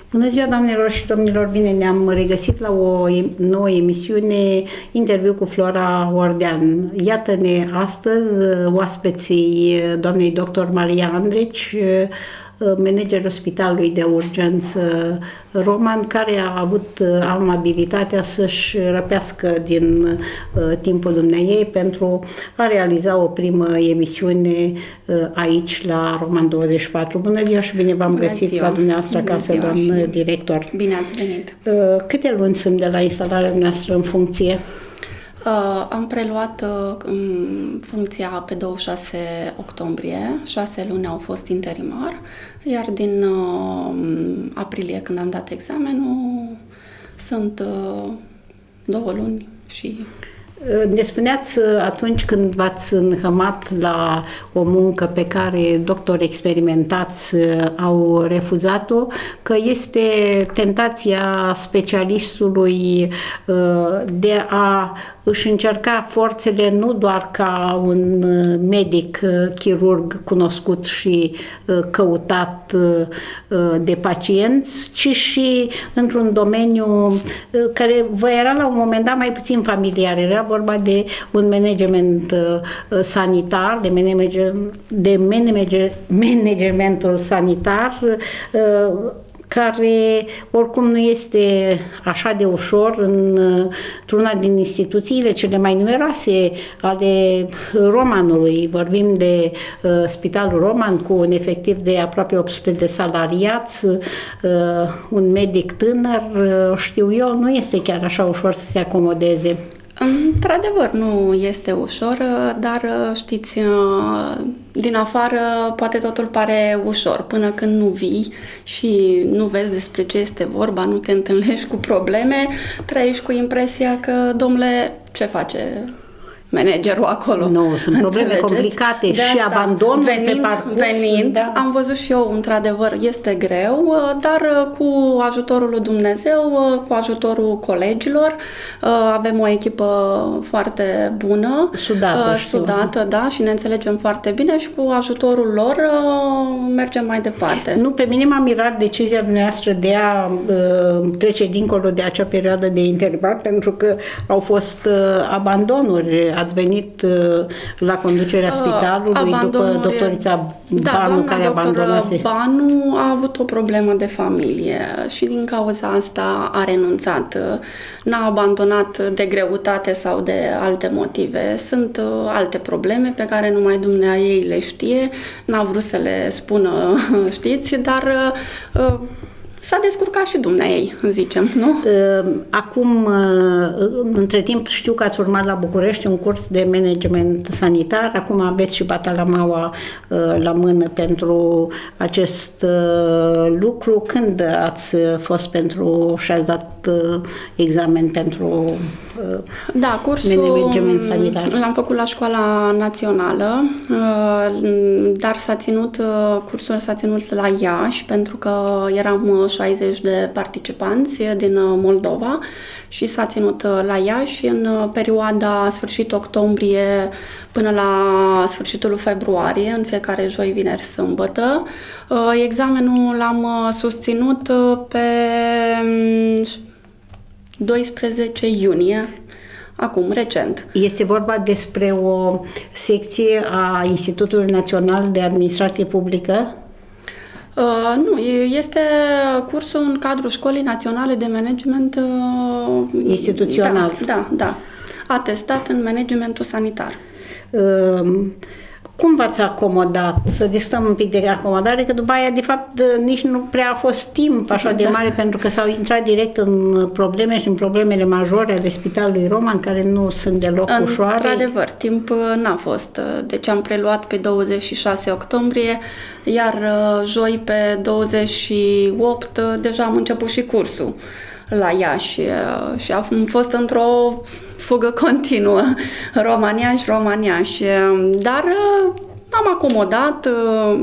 Bună ziua, doamnelor și domnilor! Bine ne-am regăsit la o nouă emisiune, Interviu cu Flora Ordean. Iată-ne astăzi oaspeții doamnei doctor Maria Andreci, managerul Spitalului de Urgență Roman, care a avut amabilitatea să-și răpească din timpul dumneaei pentru a realiza o primă emisiune aici la Roman 24. Bună ziua și bine v-am găsit la dumneavoastră acasă, doamnă director. Bine ați venit! Câte luni sunt de la instalarea noastră în funcție? Am preluat funcția pe 26 octombrie, 6 luni au fost interimar, iar din aprilie, când am dat examenul, sunt 2 luni și... Ne spuneați atunci când v-ați înhămat la o muncă pe care doctori experimentați au refuzat-o, că este tentația specialistului de a își încerca forțele nu doar ca un medic chirurg cunoscut și căutat de pacienți, ci și într-un domeniu care vă era la un moment dat mai puțin familiar. Era vorba de un management sanitar, de managementul sanitar, care oricum nu este așa de ușor într-una din instituțiile cele mai numeroase ale Romanului. Vorbim de Spitalul Roman cu un efectiv de aproape 800 de salariați, un medic tânăr, știu eu, nu este chiar așa ușor să se acomodeze. Într-adevăr, nu este ușor, dar știți, din afară poate totul pare ușor, până când nu vii și nu vezi despre ce este vorba, nu te întâlnești cu probleme, trăiești cu impresia că, domnule, ce face managerul acolo? Nu, sunt probleme complicate și abandonul pe parcurs. Venind, da. Am văzut și eu, într-adevăr, este greu, dar cu ajutorul lui Dumnezeu, cu ajutorul colegilor, avem o echipă foarte bună, sudată, da, și ne înțelegem foarte bine și cu ajutorul lor mergem mai departe. Nu, pe mine m-a mirat decizia dumneavoastră de a trece dincolo de acea perioadă de interimar, pentru că au fost abandonuri. Ați venit la conducerea spitalului după doctorița Banu, care abandonase. Banu a avut o problemă de familie și din cauza asta a renunțat. N-a abandonat de greutate sau de alte motive. Sunt alte probleme pe care numai dumneaei le știe. N-a vrut să le spună, știți, dar... S-a descurcat și dumneaei, zicem, nu? Acum, între timp, știu că ați urmat la București un curs de management sanitar. Acum aveți și batalamaua la mână pentru acest lucru. Când ați fost și ați dat examen pentru management sanitar? L-am făcut la Școala Națională, dar cursul s-a ținut la Iași, pentru că eram 60 de participanți din Moldova și s-a ținut la Iași în perioada sfârșit octombrie până la sfârșitul februarie, în fiecare joi, vineri, sâmbătă. Examenul l-am susținut pe 12 iunie, acum, recent. Este vorba despre o secție a Institutului Național de Administrație Publică? Nu, este cursul în cadrul Școlii Naționale de Management instituțional. Da. Atestat în managementul sanitar. Cum v-ați acomodat? Să discutăm un pic de acomodare, că după aia, de fapt, nici nu prea a fost timp așa de mare, pentru că s-au intrat direct în probleme și în problemele majore ale Spitalului Roman, care nu sunt deloc ușoare. Într-adevăr, timp n-a fost. Deci am preluat pe 26 octombrie, iar joi pe 28 deja am început și cursul la Iași și am fost într-o fugă continuă, România-și, dar m-am acomodat,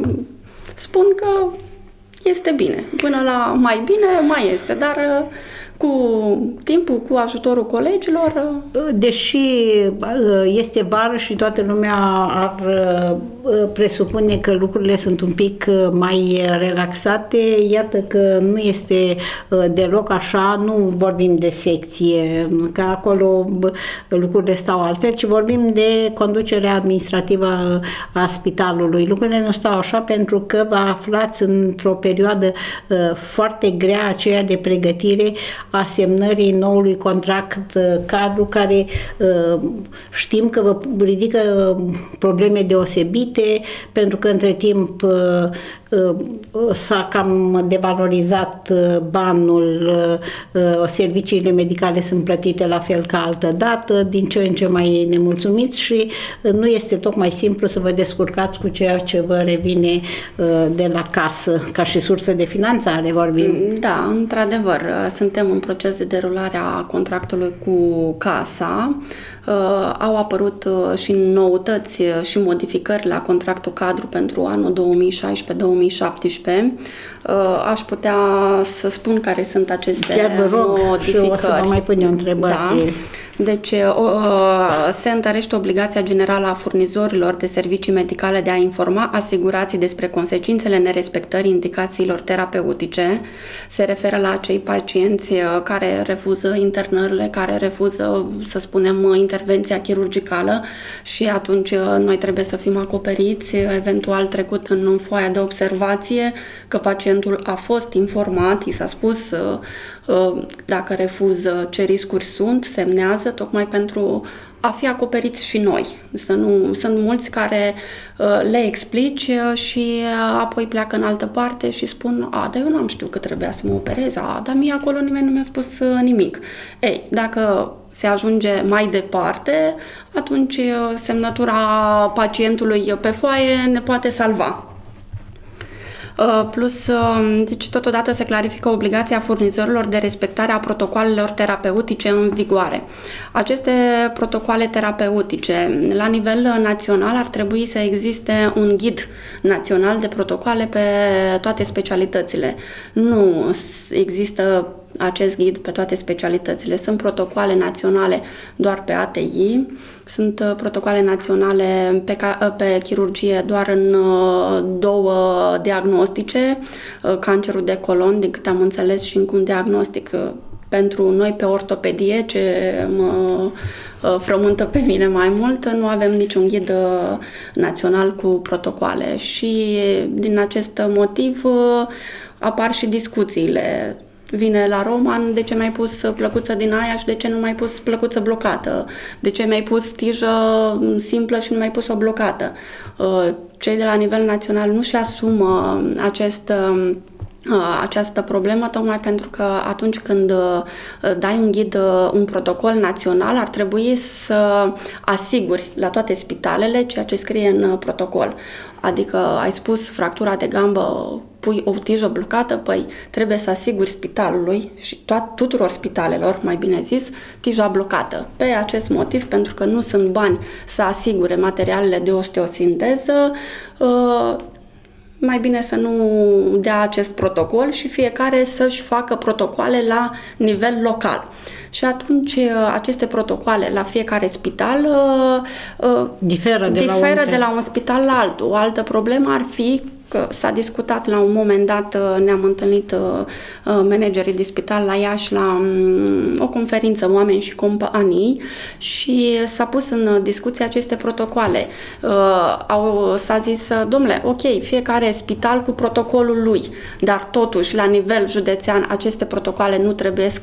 spun că este bine, până la mai bine mai este, dar cu timpul, cu ajutorul colegilor. Deși este vară și toată lumea ar presupune că lucrurile sunt un pic mai relaxate, iată că nu este deloc așa, nu vorbim de secție, că acolo lucrurile stau altfel, ci vorbim de conducerea administrativă a spitalului. Lucrurile nu stau așa pentru că vă aflați într-o perioadă foarte grea, aceea de pregătire a semnării noului contract cadru, care știm că vă ridică probleme deosebite, pentru că între timp s-a cam devalorizat banul, serviciile medicale sunt plătite la fel ca altă dată, din ce în ce mai nemulțumiți și nu este tocmai simplu să vă descurcați cu ceea ce vă revine de la casă, ca și sursă de finanțare vorbim. Da, într-adevăr, suntem în proces de derulare a contractului cu casa. Au apărut și noutăți și modificări la contractul cadru pentru anul 2016-2017. Aș putea să spun care sunt aceste modificări. Și o să vă mai pun eu întrebări. Da. Deci se întărește obligația generală a furnizorilor de servicii medicale de a informa asigurații despre consecințele nerespectării indicațiilor terapeutice. Se referă la acei pacienți care refuză internările, care refuză, să spunem, intervenția chirurgicală și atunci noi trebuie să fim acoperiți, eventual trecut în foaia de observație că pacientul a fost informat, i s-a spus dacă refuză ce riscuri sunt, semnează, tocmai pentru a fi acoperiți și noi. Sunt mulți care le explici și apoi pleacă în altă parte și spun, dar eu n-am știut că trebuia să mă operez, dar mie acolo nimeni nu mi-a spus nimic. Ei, dacă se ajunge mai departe, atunci semnătura pacientului pe foaie ne poate salva. Plus, deci, totodată se clarifică obligația furnizorilor de respectare a protocoalelor terapeutice în vigoare. Aceste protocoale terapeutice, la nivel național, ar trebui să existe un ghid național de protocoale pe toate specialitățile. Nu există acest ghid pe toate specialitățile. Sunt protocoale naționale doar pe ATI, sunt protocoale naționale pe chirurgie doar în două diagnostice, cancerul de colon, din câte am înțeles, și încă un diagnostic pentru noi pe ortopedie, ce mă frământă pe mine mai mult, nu avem niciun ghid național cu protocoale și din acest motiv apar și discuțiile. Vine la Roman, de ce mi-ai pus plăcuță din aia și de ce nu mi-ai pus plăcuță blocată? De ce mi-ai pus tijă simplă și nu mi-ai pus-o blocată? Cei de la nivel național nu-și asumă această problemă, tocmai pentru că atunci când dai un ghid, un protocol național, ar trebui să asiguri la toate spitalele ceea ce scrie în protocol. Adică ai spus fractura de gambă, pui o tijă blocată, păi trebuie să asiguri spitalului și tuturor spitalelor, mai bine zis, tija blocată. Pe acest motiv, pentru că nu sunt bani să asigure materialele de osteosinteză, mai bine să nu dea acest protocol și fiecare să-și facă protocoale la nivel local. Și atunci aceste protocoale la fiecare spital diferă de la un spital la altul. O altă problemă ar fi că s-a discutat la un moment dat, ne-am întâlnit managerii de spital la Iași la o conferință Oameni și Companii și s-a pus în discuție aceste protocoale. S-a zis, domnule, ok, fiecare spital cu protocolul lui, dar totuși la nivel județean aceste protocoale nu trebuiesc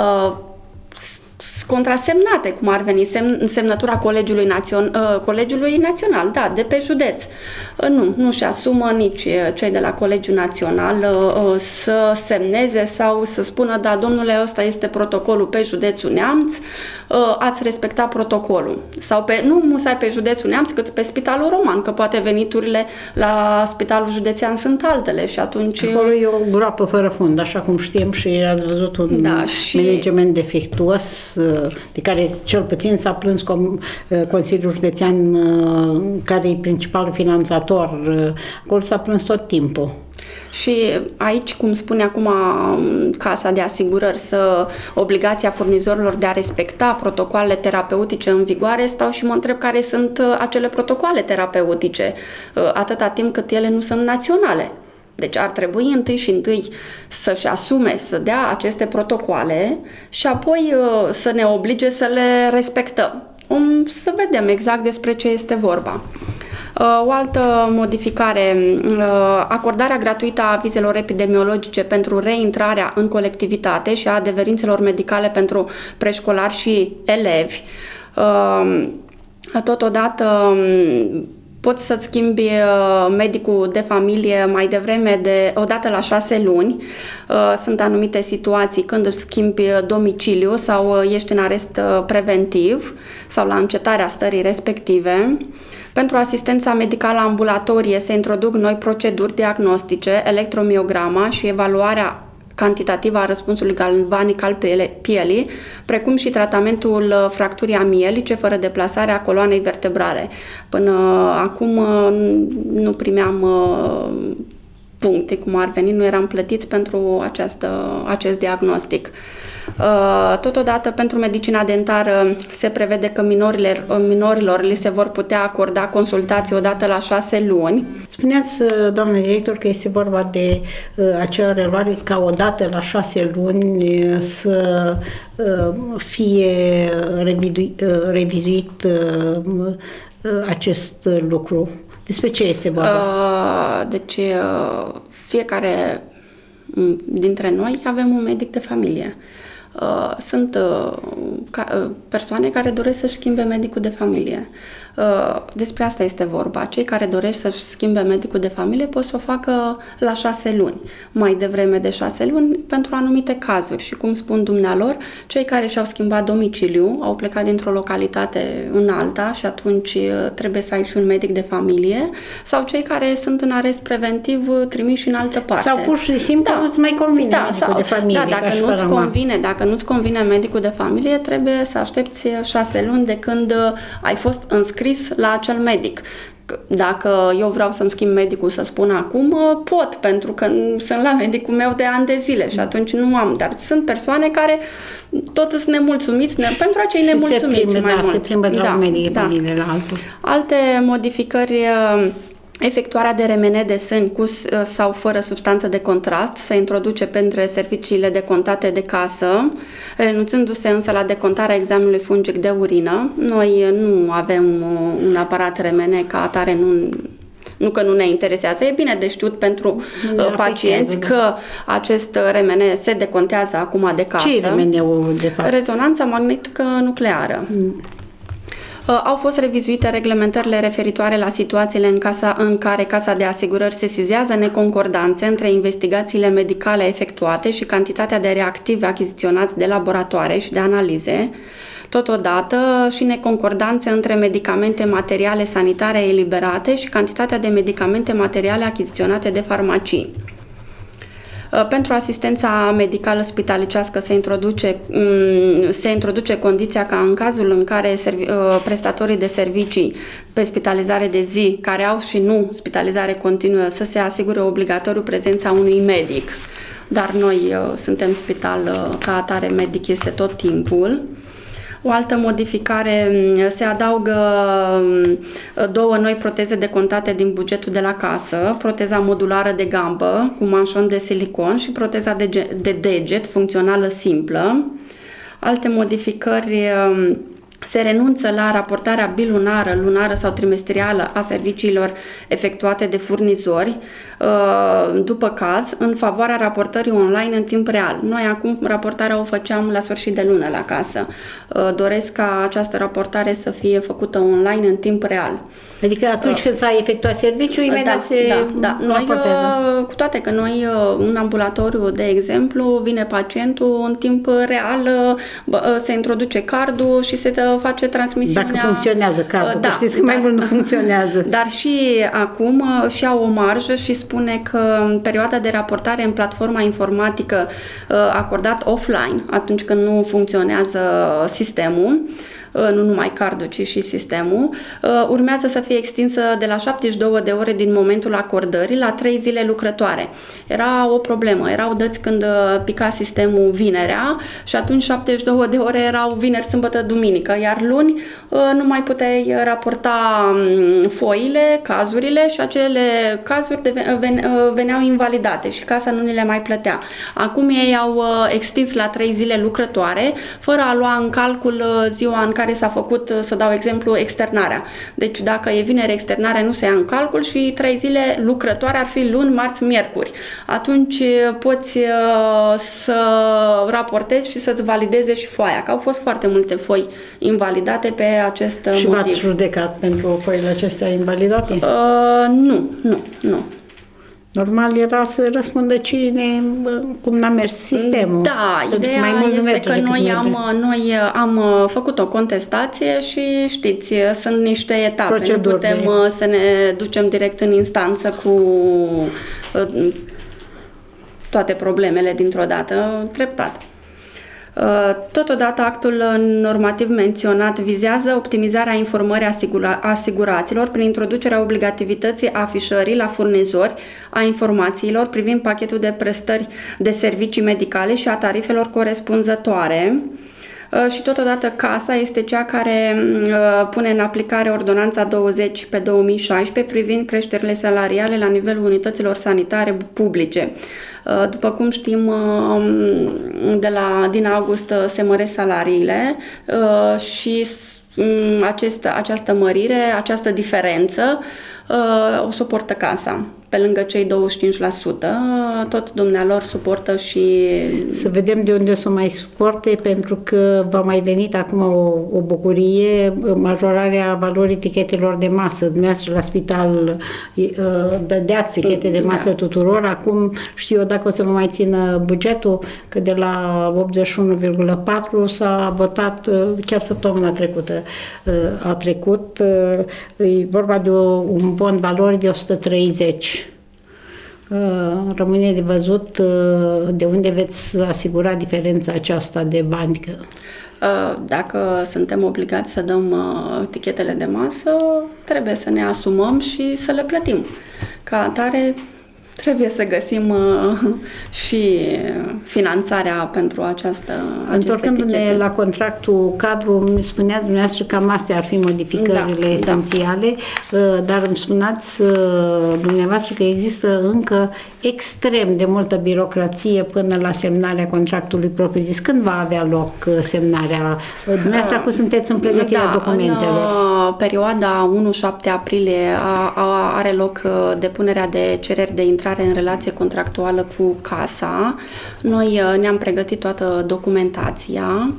contrasemnate, cum ar veni semnătura Colegiului Național, da, de pe județ. Nu-și asumă nici cei de la Colegiul Național să semneze sau să spună, da, domnule, ăsta este protocolul pe județul Neamț, ați respectat protocolul. Sau nu musai pe județul Neamț, cât pe Spitalul Roman, că poate veniturile la Spitalul Județean sunt altele și atunci... Acolo e o groapă fără fund, așa cum știm și ați văzut un management defectuos de care cel puțin s-a plâns Consiliul Județean, care e principalul finanțator, acolo s-a plâns tot timpul. Și aici, cum spune acum Casa de Asigurări, obligația furnizorilor de a respecta protocoalele terapeutice în vigoare, stau și mă întreb care sunt acele protocoale terapeutice, atâta timp cât ele nu sunt naționale. Deci ar trebui întâi să-și asume, să dea aceste protocoale și apoi să ne oblige să le respectăm. Să vedem exact despre ce este vorba. O altă modificare, acordarea gratuită a vizelor epidemiologice pentru reintrarea în colectivitate și a adeverințelor medicale pentru preșcolari și elevi. Totodată poți să-ți schimbi medicul de familie mai devreme odată la 6 luni. Sunt anumite situații când îți schimbi domiciliu sau ești în arest preventiv sau la încetarea stării respective. Pentru asistența medicală ambulatorie se introduc noi proceduri diagnostice, electromiograma și evaluarea cantitativă a răspunsului galvanic al pielii, precum și tratamentul fracturii amielice fără deplasarea coloanei vertebrale. Până acum nu primeam puncte, cum ar veni, nu eram plătiți pentru acest diagnostic. Totodată, pentru medicina dentară se prevede că minorilor li se vor putea acorda consultații odată la 6 luni. Spuneați, doamnă director, că este vorba de acea reluare ca odată la 6 luni să fie revizuit acest lucru. Despre ce este vorba? Deci, fiecare dintre noi avem un medic de familie. Sunt persoane care doresc să-și schimbe medicul de familie. Despre asta este vorba. Cei care doresc să-și schimbe medicul de familie pot să o facă la 6 luni, mai devreme de 6 luni, pentru anumite cazuri. Și cum spun dumnealor, cei care și-au schimbat domiciliu, au plecat dintr-o localitate în alta și atunci trebuie să ai și un medic de familie, sau cei care sunt în arest preventiv trimiși în altă parte. Sau pur și simplu nu-ți mai convine medicul de familie. Dacă nu-ți convine medicul de familie, trebuie să aștepți 6 luni de când ai fost înscris la acel medic. Dacă eu vreau să-mi schimb medicul, să spun acum, pot, pentru că sunt la medicul meu de ani de zile și atunci nu am. Dar sunt persoane care tot sunt nemulțumiți, pentru acei nemulțumiți mai mult. Se plimbă de la un medic de familie la altul. Alte modificări: efectuarea de remene de sân cu sau fără substanță de contrast se introduce pentru serviciile decontate de casă, renunțându-se însă la decontarea examenului fungic de urină. Noi nu avem un aparat remene, ca atare nu că nu ne interesează. E bine de știut pentru pacienți că acest remene se decontează acum de casă. Ce e remeneul, de fapt? Rezonanța magnetică nucleară. Au fost revizuite reglementările referitoare la situațiile în care Casa de Asigurări sesizează neconcordanțe între investigațiile medicale efectuate și cantitatea de reactivi achiziționați de laboratoare și de analize, totodată și neconcordanțe între medicamente materiale sanitare eliberate și cantitatea de medicamente materiale achiziționate de farmacii. Pentru asistența medicală spitalicească se introduce condiția ca în cazul în care prestatorii de servicii pe spitalizare de zi, care au și nu spitalizare continuă, să se asigure obligatoriu prezența unui medic. Dar noi suntem spital, ca atare medic este tot timpul. O altă modificare: se adaugă 2 noi proteze decontate din bugetul de la casă, proteza modulară de gambă cu manșon de silicon și proteza de deget funcțională simplă. Alte modificări: se renunță la raportarea bilunară, lunară sau trimestrială a serviciilor efectuate de furnizori, după caz, în favoarea raportării online în timp real. Noi acum raportarea o făceam la sfârșit de lună la casă. Doresc ca această raportare să fie făcută online în timp real. Adică atunci când s-a efectuat serviciul, imediat se raportează. Cu toate că noi, în ambulatoriu, de exemplu, vine pacientul în timp real, se introduce cardul și se face transmisiunea. Dacă funcționează cardul, da, știți că mai mult nu funcționează. Dar și acum și au o marjă și spune că în perioada de raportare în platforma informatică acordat offline, atunci când nu funcționează sistemul, nu numai cardul, ci și sistemul, urmează să fie extinsă de la 72 de ore din momentul acordării la 3 zile lucrătoare. Era o problemă, erau dăți când pica sistemul vinerea și atunci 72 de ore erau vineri, sâmbătă, duminică, iar luni nu mai puteai raporta foile, cazurile și acele cazuri veneau invalidate și casa nu ni le mai plătea. Acum ei au extins la 3 zile lucrătoare, fără a lua în calcul ziua în care s-a făcut, să dau exemplu, externarea. Deci dacă e vineri, externarea nu se ia în calcul și 3 zile lucrătoare ar fi luni, marți, miercuri. Atunci poți să raportezi și să-ți valideze și foaia, că au fost foarte multe foi invalidate pe acest motiv. Și v-ați judecat pentru foile acestea invalidate? Nu. Normal era să răspundă cine, cum n-a mers sistemul. Da, ideea este că noi am făcut o contestație și știți, sunt niște etape. Proceduri, nu putem să ne ducem direct în instanță cu toate problemele dintr-o dată, treptat. Totodată, actul normativ menționat vizează optimizarea informării asiguraților prin introducerea obligativității afișării la furnizori a informațiilor privind pachetul de prestări de servicii medicale și a tarifelor corespunzătoare. Și totodată Casa este cea care pune în aplicare ordonanța 20/2016 privind creșterile salariale la nivelul unităților sanitare publice. După cum știm, din august se măresc salariile și această mărire, această diferență o suportă Casa. Pe lângă cei 25%, tot dumnealor suportă și... Să vedem de unde o să mai suporte, pentru că va mai venit acum o bucurie, majorarea valorii etichetelor de masă. Dumneavoastră la spital dădeați etichete de masă tuturor. Acum știu eu dacă o să mă mai țină bugetul, că de la 81,4 s-a votat chiar săptămâna trecută. A trecut, e vorba de un bon valori de 130. Rămâne de văzut de unde veți asigura diferența aceasta de bani. Dacă suntem obligați să dăm etichetele de masă, trebuie să ne asumăm și să le plătim. Ca atare, trebuie să găsim și finanțarea pentru aceste Întorcându-ne la contractul cadru, mi spunea dumneavoastră că cam astea ar fi modificările esențiale, dar îmi spuneați dumneavoastră că există încă extrem de multă birocrație până la semnarea contractului propriu-zis. Când va avea loc semnarea? Dumneavoastră acum sunteți în pregătirea documentelor. În perioada 1-7 aprilie are loc depunerea de cereri de intrare în relație contractuală cu Casa. Noi ne-am pregătit toată documentația.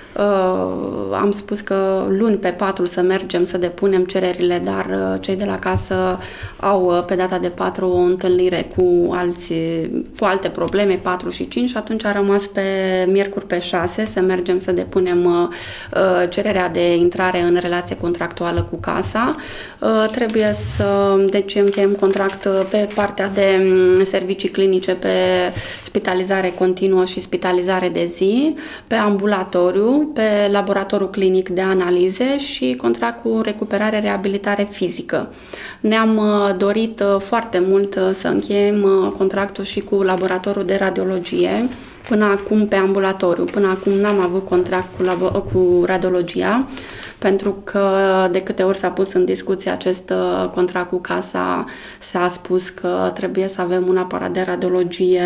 Am spus că luni pe 4 să mergem să depunem cererile, dar cei de la Casă au pe data de 4 o întâlnire cu alte probleme, 4 și 5, și atunci a rămas pe miercuri pe 6 să mergem să depunem cererea de intrare în relație contractuală cu Casa. Trebuie să încheiem contract pe partea de servicii clinice, pe spitalizare continuă și spitalizare de zi, pe ambulatoriu, pe laboratorul clinic de analize și contract cu recuperare, reabilitare fizică. Ne-am dorit foarte mult să încheiem contractul și cu laboratorul de radiologie, până acum pe ambulatoriu. Până acum n-am avut contract cu radiologia, pentru că de câte ori s-a pus în discuție acest contract cu Casa, s-a spus că trebuie să avem un aparat de radiologie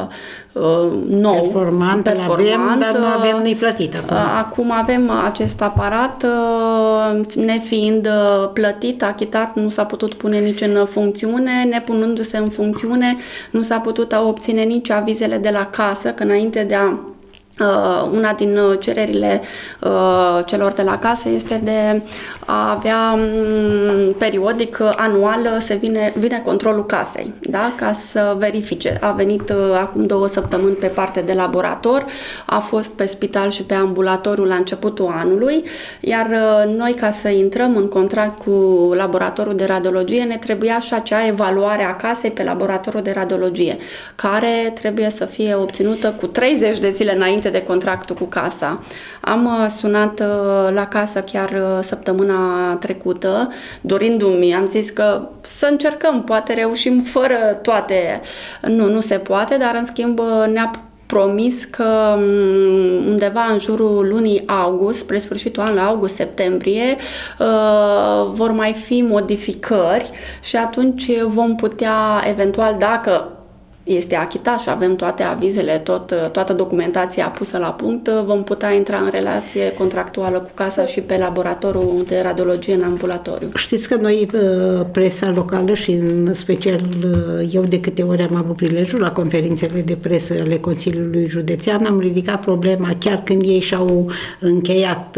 nou, performant, dar nu avem nici plătit acum. Acum avem acest aparat, nefiind plătit, achitat, nu s-a putut pune nici în funcțiune, nepunându-se în funcțiune, nu s-a putut obține nici avizele de la Casă, că înainte de a Una din cererile celor de la casă este de a avea periodic, anual, vine controlul casei, da? Ca să verifice. A venit acum 2 săptămâni pe parte de laborator, a fost pe spital și pe ambulatoriu la începutul anului, iar noi, ca să intrăm în contract cu laboratorul de radiologie, ne trebuia și acea evaluare a casei pe laboratorul de radiologie, care trebuie să fie obținută cu 30 de zile înainte de contractul cu casa. Am sunat la casă chiar săptămâna trecută, dorindu-mi, am zis că să încercăm, poate reușim fără toate. Nu se poate, dar în schimb ne-a promis că undeva în jurul lunii august, spre sfârșitul anului, august-septembrie, vor mai fi modificări și atunci vom putea, eventual, dacă este achitat și avem toate avizele, toată documentația pusă la punct, vom putea intra în relație contractuală cu casa și pe laboratorul de radiologie în ambulatoriu. Știți că noi, presa locală și în special eu, de câte ori am avut prilejul la conferințele de presă ale Consiliului Județean, am ridicat problema chiar când ei și-au încheiat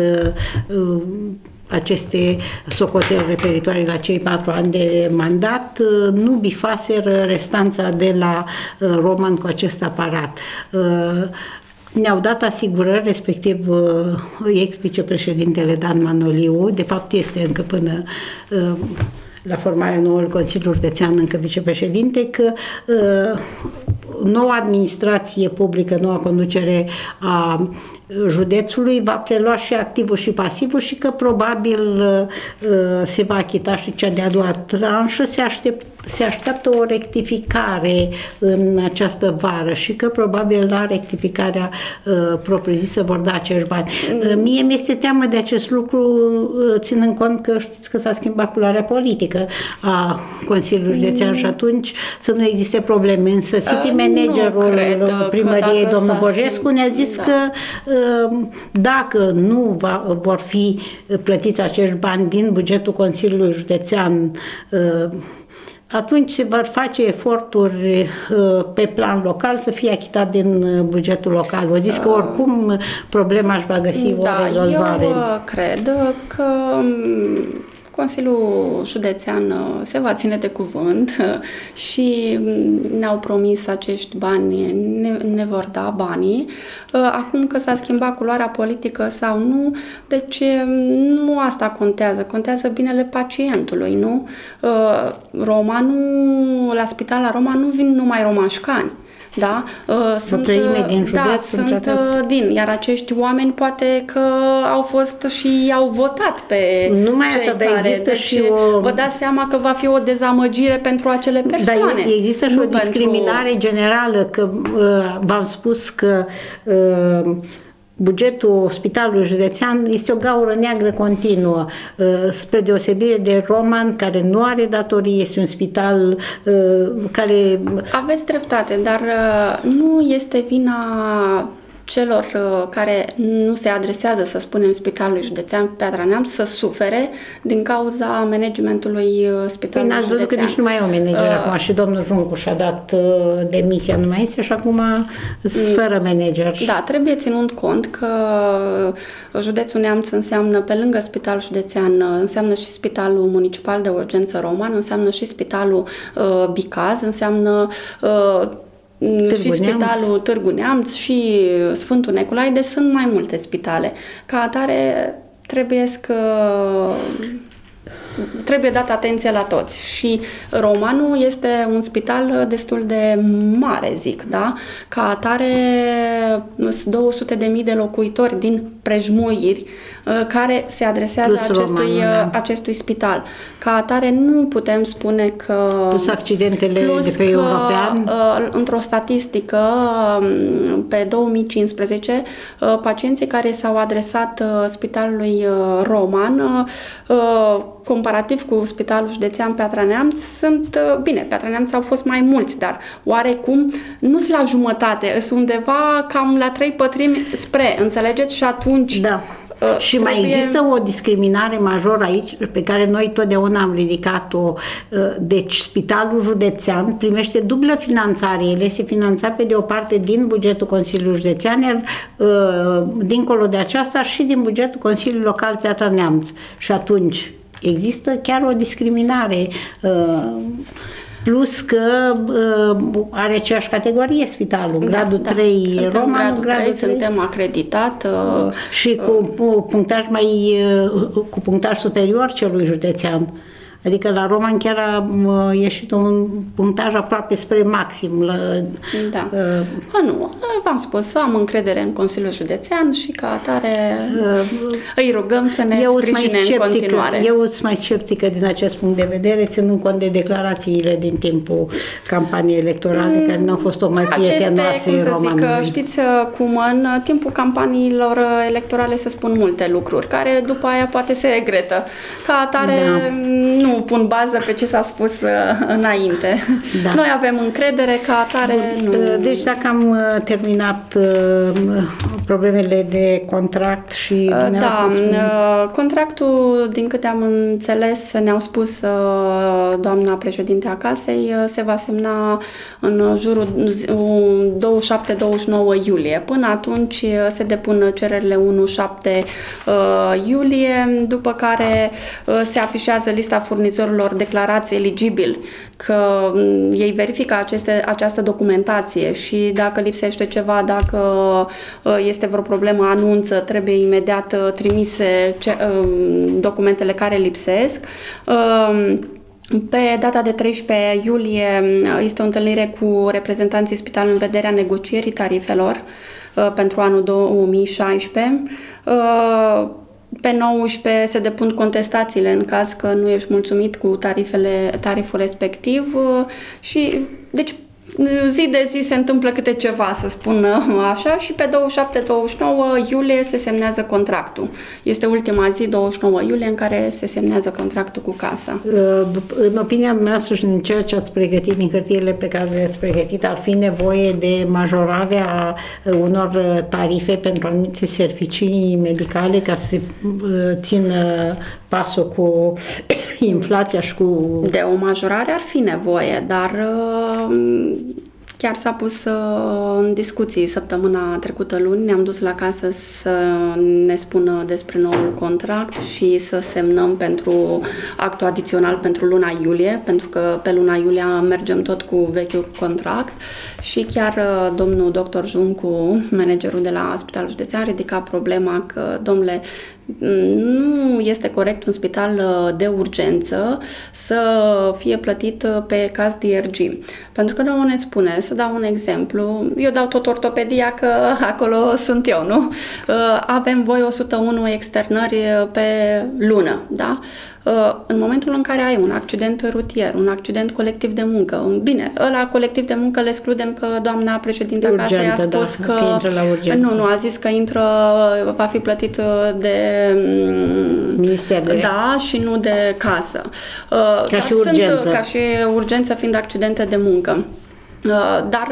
aceste socoteli referitoare la cei 4 ani de mandat, nu bifaseră restanța de la Roman cu acest aparat. Ne-au dat asigurări, respectiv ex-vicepreședintele Dan Manoliu, de fapt este încă până la formarea noului Consiliu Județean încă vicepreședinte, că noua administrație publică, noua conducere a județului va prelua și activul și pasivul și că probabil se va achita și cea de-a doua tranșă. Se așteaptă o rectificare în această vară și că probabil la rectificarea propriu-zisă vor da acești bani. Mie mi-este teamă de acest lucru, ținând cont că știți că s-a schimbat culoarea politică a Consiliului Județean și atunci să nu existe probleme. Însă city managerul primăriei, domnul Bojescu, ne-a zis că dacă nu vor fi plătiți acești bani din bugetul Consiliului Județean, atunci se vor face eforturi pe plan local să fie achitat din bugetul local. O zis că oricum problema își va găsi o rezolvare. Eu cred că Consiliul Județean se va ține de cuvânt și ne-au promis acești bani, ne vor da banii. Acum că s-a schimbat culoarea politică sau nu, deci nu asta contează, contează binele pacientului, nu? La spital la Roma nu vin numai romașcani. Da? Sunt treime din județ, iar acești oameni poate că au fost și au votat pe numai cei asta, care, există deci și vă dați seama că va fi o dezamăgire pentru acele persoane. Dar există și o discriminare generală, că v-am spus că bugetul Spitalului Județean este o gaură neagră continuă, spre deosebire de Roman, care nu are datorii, este un spital care... Aveți dreptate, dar nu este vina celor care nu se adresează, să spunem, Spitalului Județean Piatra Neamț să sufere din cauza managementului Spitalului Județean. Ați văzut că nici nu mai e un manager acum și domnul Juncu și-a dat demisia, nu mai este și acum fără manager. Da, trebuie ținut cont că județul Neamț înseamnă, pe lângă Spitalul Județean, înseamnă și Spitalul Municipal de Urgență Roman, înseamnă și Spitalul Bicaz, înseamnă și Spitalul Târgu Neamț și Sfântul Nicolae, deci sunt mai multe spitale. Ca atare trebuie dat atenție la toți și Romanul este un spital destul de mare, zic, da? Ca atare 200.000 de locuitori din prejmuiri care se adresează acestui spital. Ca atare nu putem spune că... Plus accidentele de pe european. Într-o statistică, pe 2015, pacienții care s-au adresat spitalului Roman, comparativ cu Spitalul Județean Piatra Neamț, sunt bine, Piatra Neamț au fost mai mulți, dar oarecum nu sunt la jumătate, sunt undeva cam la 3/4 spre, înțelegeți? Și atunci Și mai există o discriminare majoră aici, pe care noi totdeauna am ridicat-o. Deci, Spitalul Județean primește dublă finanțare. El este finanțat pe de o parte din bugetul Consiliului Județean, iar dincolo de aceasta și din bugetul Consiliului Local Piatra Neamț. Și atunci există chiar o discriminare. Plus că are aceeași categorie spitalul, gradul 3 Roman, gradul 3 suntem acreditat și cu punctaj superior celui județean. Adică la Roman chiar a ieșit un punctaj aproape spre maxim. Da. Nu, v-am spus, am încredere în Consiliul Județean și ca atare îi rugăm să ne sprijine în continuare. Eu sunt mai sceptică din acest punct de vedere, ținând cont de declarațiile din timpul campaniei electorale, care nu au fost tocmai prietenoase Romanului. Știți cum în timpul campaniilor electorale se spun multe lucruri, care după aia poate se regretă. Ca atare nu pun bază pe ce s-a spus înainte. Da. Noi avem încredere, ca atare nu... Deci dacă am terminat problemele de contract și... Da, contractul, din câte am înțeles, ne-au spus doamna președinte a casei, se va semna în jurul 27-29 iulie. Până atunci se depun cererile 1-7 iulie, după care se afișează lista furnizorilor declarați eligibili, că ei verifică această documentație și dacă lipsește ceva, dacă este vreo problemă, anunță, trebuie imediat trimise documentele care lipsesc. Pe data de 13 iulie este o întâlnire cu reprezentanții spitalului în vederea negocierii tarifelor pentru anul 2016. Pe 19 se depun contestațiile în caz că nu ești mulțumit cu tariful respectiv și deci zi de zi se întâmplă câte ceva, să spun așa, și pe 27-29 iulie se semnează contractul. Este ultima zi, 29 iulie, în care se semnează contractul cu casa. În opinia mea și în ceea ce ați pregătit, din hârtiile pe care le-ați pregătit, ar fi nevoie de majorarea unor tarife pentru anumite servicii medicale ca să țină pasul cu inflația și cu... De o majorare ar fi nevoie, dar chiar s-a pus în discuții săptămâna trecută luni, ne-am dus la casă să ne spună despre noul contract și să semnăm pentru actul adițional pentru luna iulie, pentru că pe luna iulie mergem tot cu vechiul contract și chiar domnul doctor Juncu, managerul de la Spitalul Județean, a ridicat problema că, domnule, nu este corect un spital de urgență să fie plătit pe caz DRG. Pentru că nouă ne spune, să dau un exemplu, eu dau tot ortopedia că acolo sunt eu, nu? Avem voi 101 externări pe lună, da? În momentul în care ai un accident rutier, un accident colectiv de muncă, bine, ăla colectiv de muncă le excludem că doamna președinte a casei a spus că nu, a zis că intră, va fi plătit de Minister de... Da, și nu de casă. Ca și urgență. Ca și urgență fiind accidente de muncă. Dar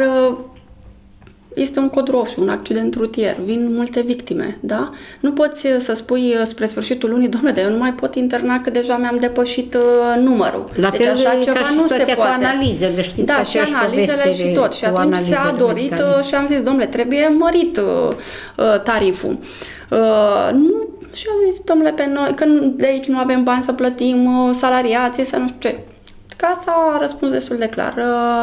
este un cod roșu, un accident rutier, vin multe victime, da? Nu poți să spui spre sfârșitul lunii, domnule, eu nu mai pot interna că deja mi-am depășit numărul. La fel, deci așa ceva nu se poate. Cu analizele, știți? Da, și analizele și tot. Și atunci s-a dorit și am zis, domnule, trebuie mărit tariful. Nu, și am zis, domnule, pe noi, că de aici nu avem bani să plătim salariații, să nu știu ce. Casa a răspuns destul de clar.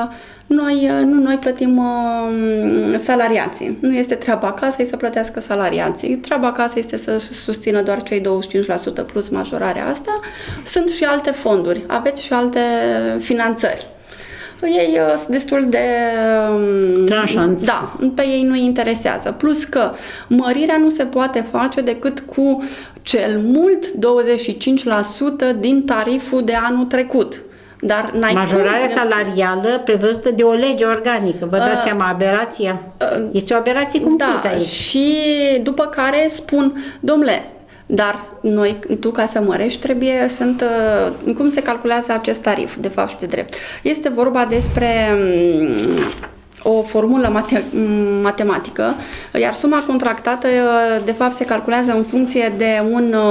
Noi plătim salariații. Nu este treaba casei să plătească salariații. Treaba casei este să susțină doar cei 25% plus majorarea asta. Sunt și alte fonduri. Aveți și alte finanțări. Ei sunt destul de... tranșanți. Da, pe ei nu-i interesează. Plus că mărirea nu se poate face decât cu cel mult 25% din tariful de anul trecut. Dar majorarea salarială prevăzută de o lege organică. Vă dați seama, aberația? Este o aberație cumplită aici. Și după care spun, domnule, dar noi, tu ca să mărești, cum se calculează acest tarif, de fapt și de drept? Este vorba despre o formulă matematică, iar suma contractată de fapt se calculează în funcție de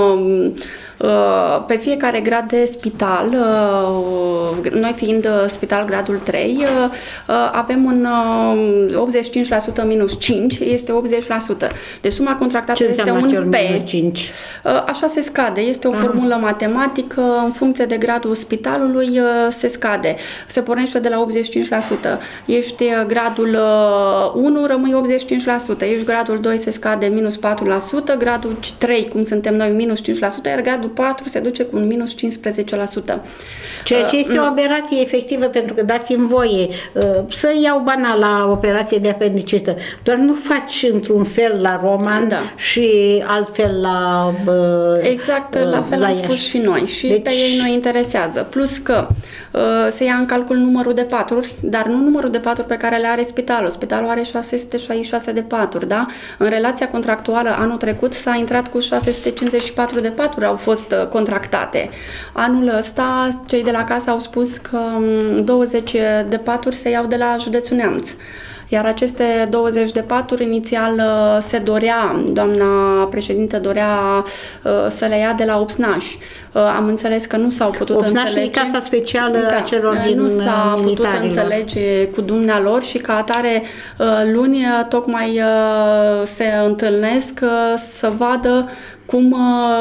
pe fiecare grad de spital, noi fiind spital gradul 3, avem un 85% minus 5, este 80%. Deci suma contractată este un P. 5? Așa se scade. Este o formulă matematică, în funcție de gradul spitalului se scade. Se pornește de la 85%. Ești gradul 1, rămâi 85%. Ești gradul 2, se scade minus 4%, gradul 3, cum suntem noi, minus 5%, iar gradul 4 se duce cu un minus 15%. Ceea ce este o aberație efectivă, pentru că dați-mi voie să iau banal la operație de apendicită. Doar nu faci într-un fel la Roman și altfel la exact, la fel am spus și noi. Și deci, pe ei ne interesează. Plus că se ia în calcul numărul de paturi, dar nu numărul de paturi pe care le are spitalul. Spitalul are 666 de paturi, da? În relația contractuală anul trecut s-a intrat cu 654 de paturi, au fost contractate. Anul ăsta, cei de la casă au spus că 20 de paturi se iau de la județul Neamț. Iar aceste 20 de paturi, inițial se dorea, doamna președintă dorea să le ia de la Opsnaș. Am înțeles că nu s-au putut înțelege. E casa specială a celor din nu s-a putut înțelege cu dumnealor și ca atare luni tocmai se întâlnesc să vadă cum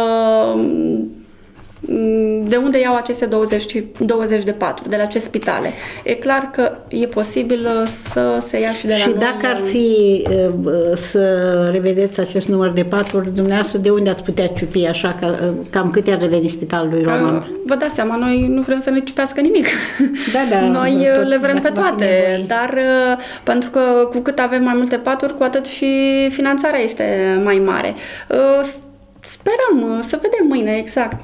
de unde iau aceste 20 de paturi, de la ce spitale. E clar că e posibil să se ia și de la noi. Și dacă ar fi să revedeți acest număr de paturi, dumneavoastră de unde ați putea ciupi așa, cam câte ar reveni spitalului Roman? Vă dați seama, noi nu vrem să ne ciupească nimic. Da, noi le vrem pe toate, dar pentru că cu cât avem mai multe paturi, cu atât și finanțarea este mai mare. Sperăm, să vedem mâine exact.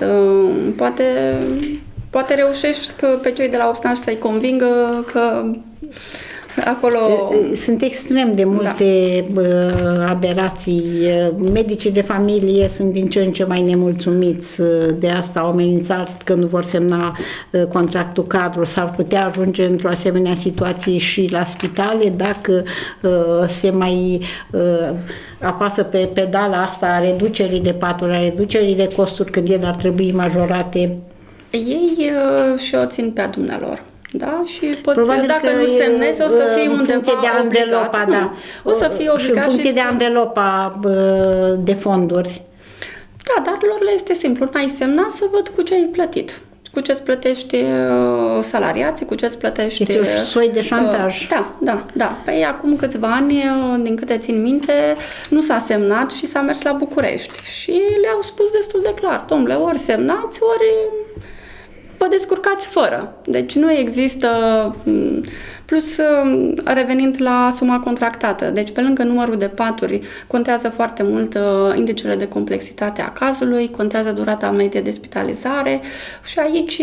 Poate reușești pe cei de la Opsnaș să-i convingă că acolo... Sunt extrem de multe aberații. Medicii de familie sunt din ce în ce mai nemulțumiți de asta. Au amenințat că nu vor semna contractul cadru. S-ar putea ajunge într-o asemenea situație și la spitale dacă se mai apasă pe pedala asta a reducerii de paturi, a reducerii de costuri, când ele ar trebui majorate. Ei și-o țin pe a dumnealor. Da? Și poți, dacă nu semnezi, o să fii undeva obligat. Da. O să fii obligat și în funcție de anvelopa de fonduri. Da, dar lor le este simplu. N-ai semnat, să văd cu ce ai plătit. Cu ce îți plătești salariații, cu ce îți plătești... Este un soi de șantaj. Da. Păi acum câțiva ani, din câte țin minte, nu s-a semnat și s-a mers la București. Și le-au spus destul de clar: domnule, ori semnați, ori vă descurcați fără. Deci nu există... Plus, revenind la suma contractată, deci pe lângă numărul de paturi, contează foarte mult indicele de complexitate a cazului, contează durata medie de spitalizare și aici,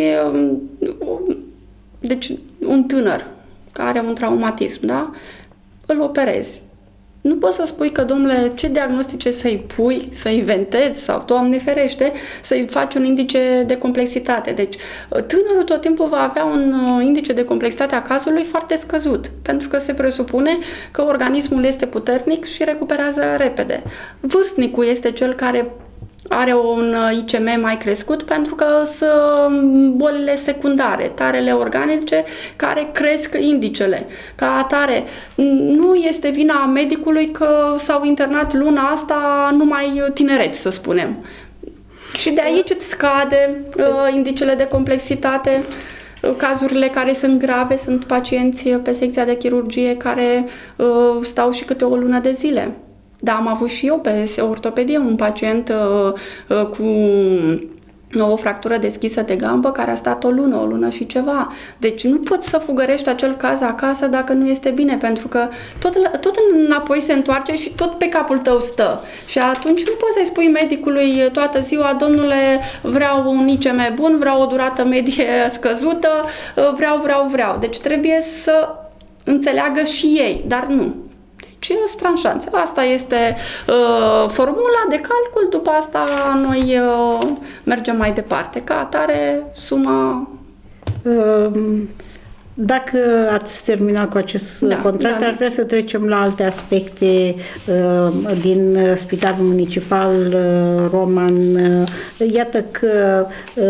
deci un tânăr care are un traumatism, da? Îl operezi. Nu poți să spui că, domnule, ce diagnostice să-i pui, să inventezi sau, Doamne ferește, să-i faci un indice de complexitate. Deci, tânărul tot timpul va avea un indice de complexitate a cazului foarte scăzut, pentru că se presupune că organismul este puternic și recuperează repede. Vârstnicul este cel care are un ICM mai crescut pentru că sunt bolile secundare, tarele organice care cresc indicele. Ca atare, nu este vina medicului că s-au internat luna asta numai tinereți, să spunem. Și de aici îți scade indicele de complexitate. Cazurile care sunt grave sunt pacienți pe secția de chirurgie care stau și câte o lună de zile. Da, am avut și eu pe ortopedie un pacient cu o fractură deschisă de gambă care a stat o lună și ceva. Deci nu poți să fugărești acel caz acasă dacă nu este bine, pentru că tot înapoi se întoarce și tot pe capul tău stă. Și atunci nu poți să-i spui medicului toată ziua: domnule, vreau un ICM bun, vreau o durată medie scăzută, vreau. Deci trebuie să înțeleagă și ei, dar nu. Și tranșanță. Asta este formula de calcul, după asta noi mergem mai departe. Ca atare, suma... Dacă ați terminat cu acest contract, aș vrea să trecem la alte aspecte din Spitalul Municipal Roman. Iată că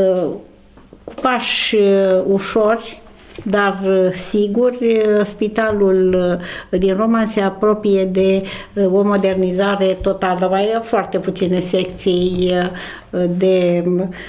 cu pași ușori, dar sigur, spitalul din Roman se apropie de o modernizare totală. Mai e foarte puține secții de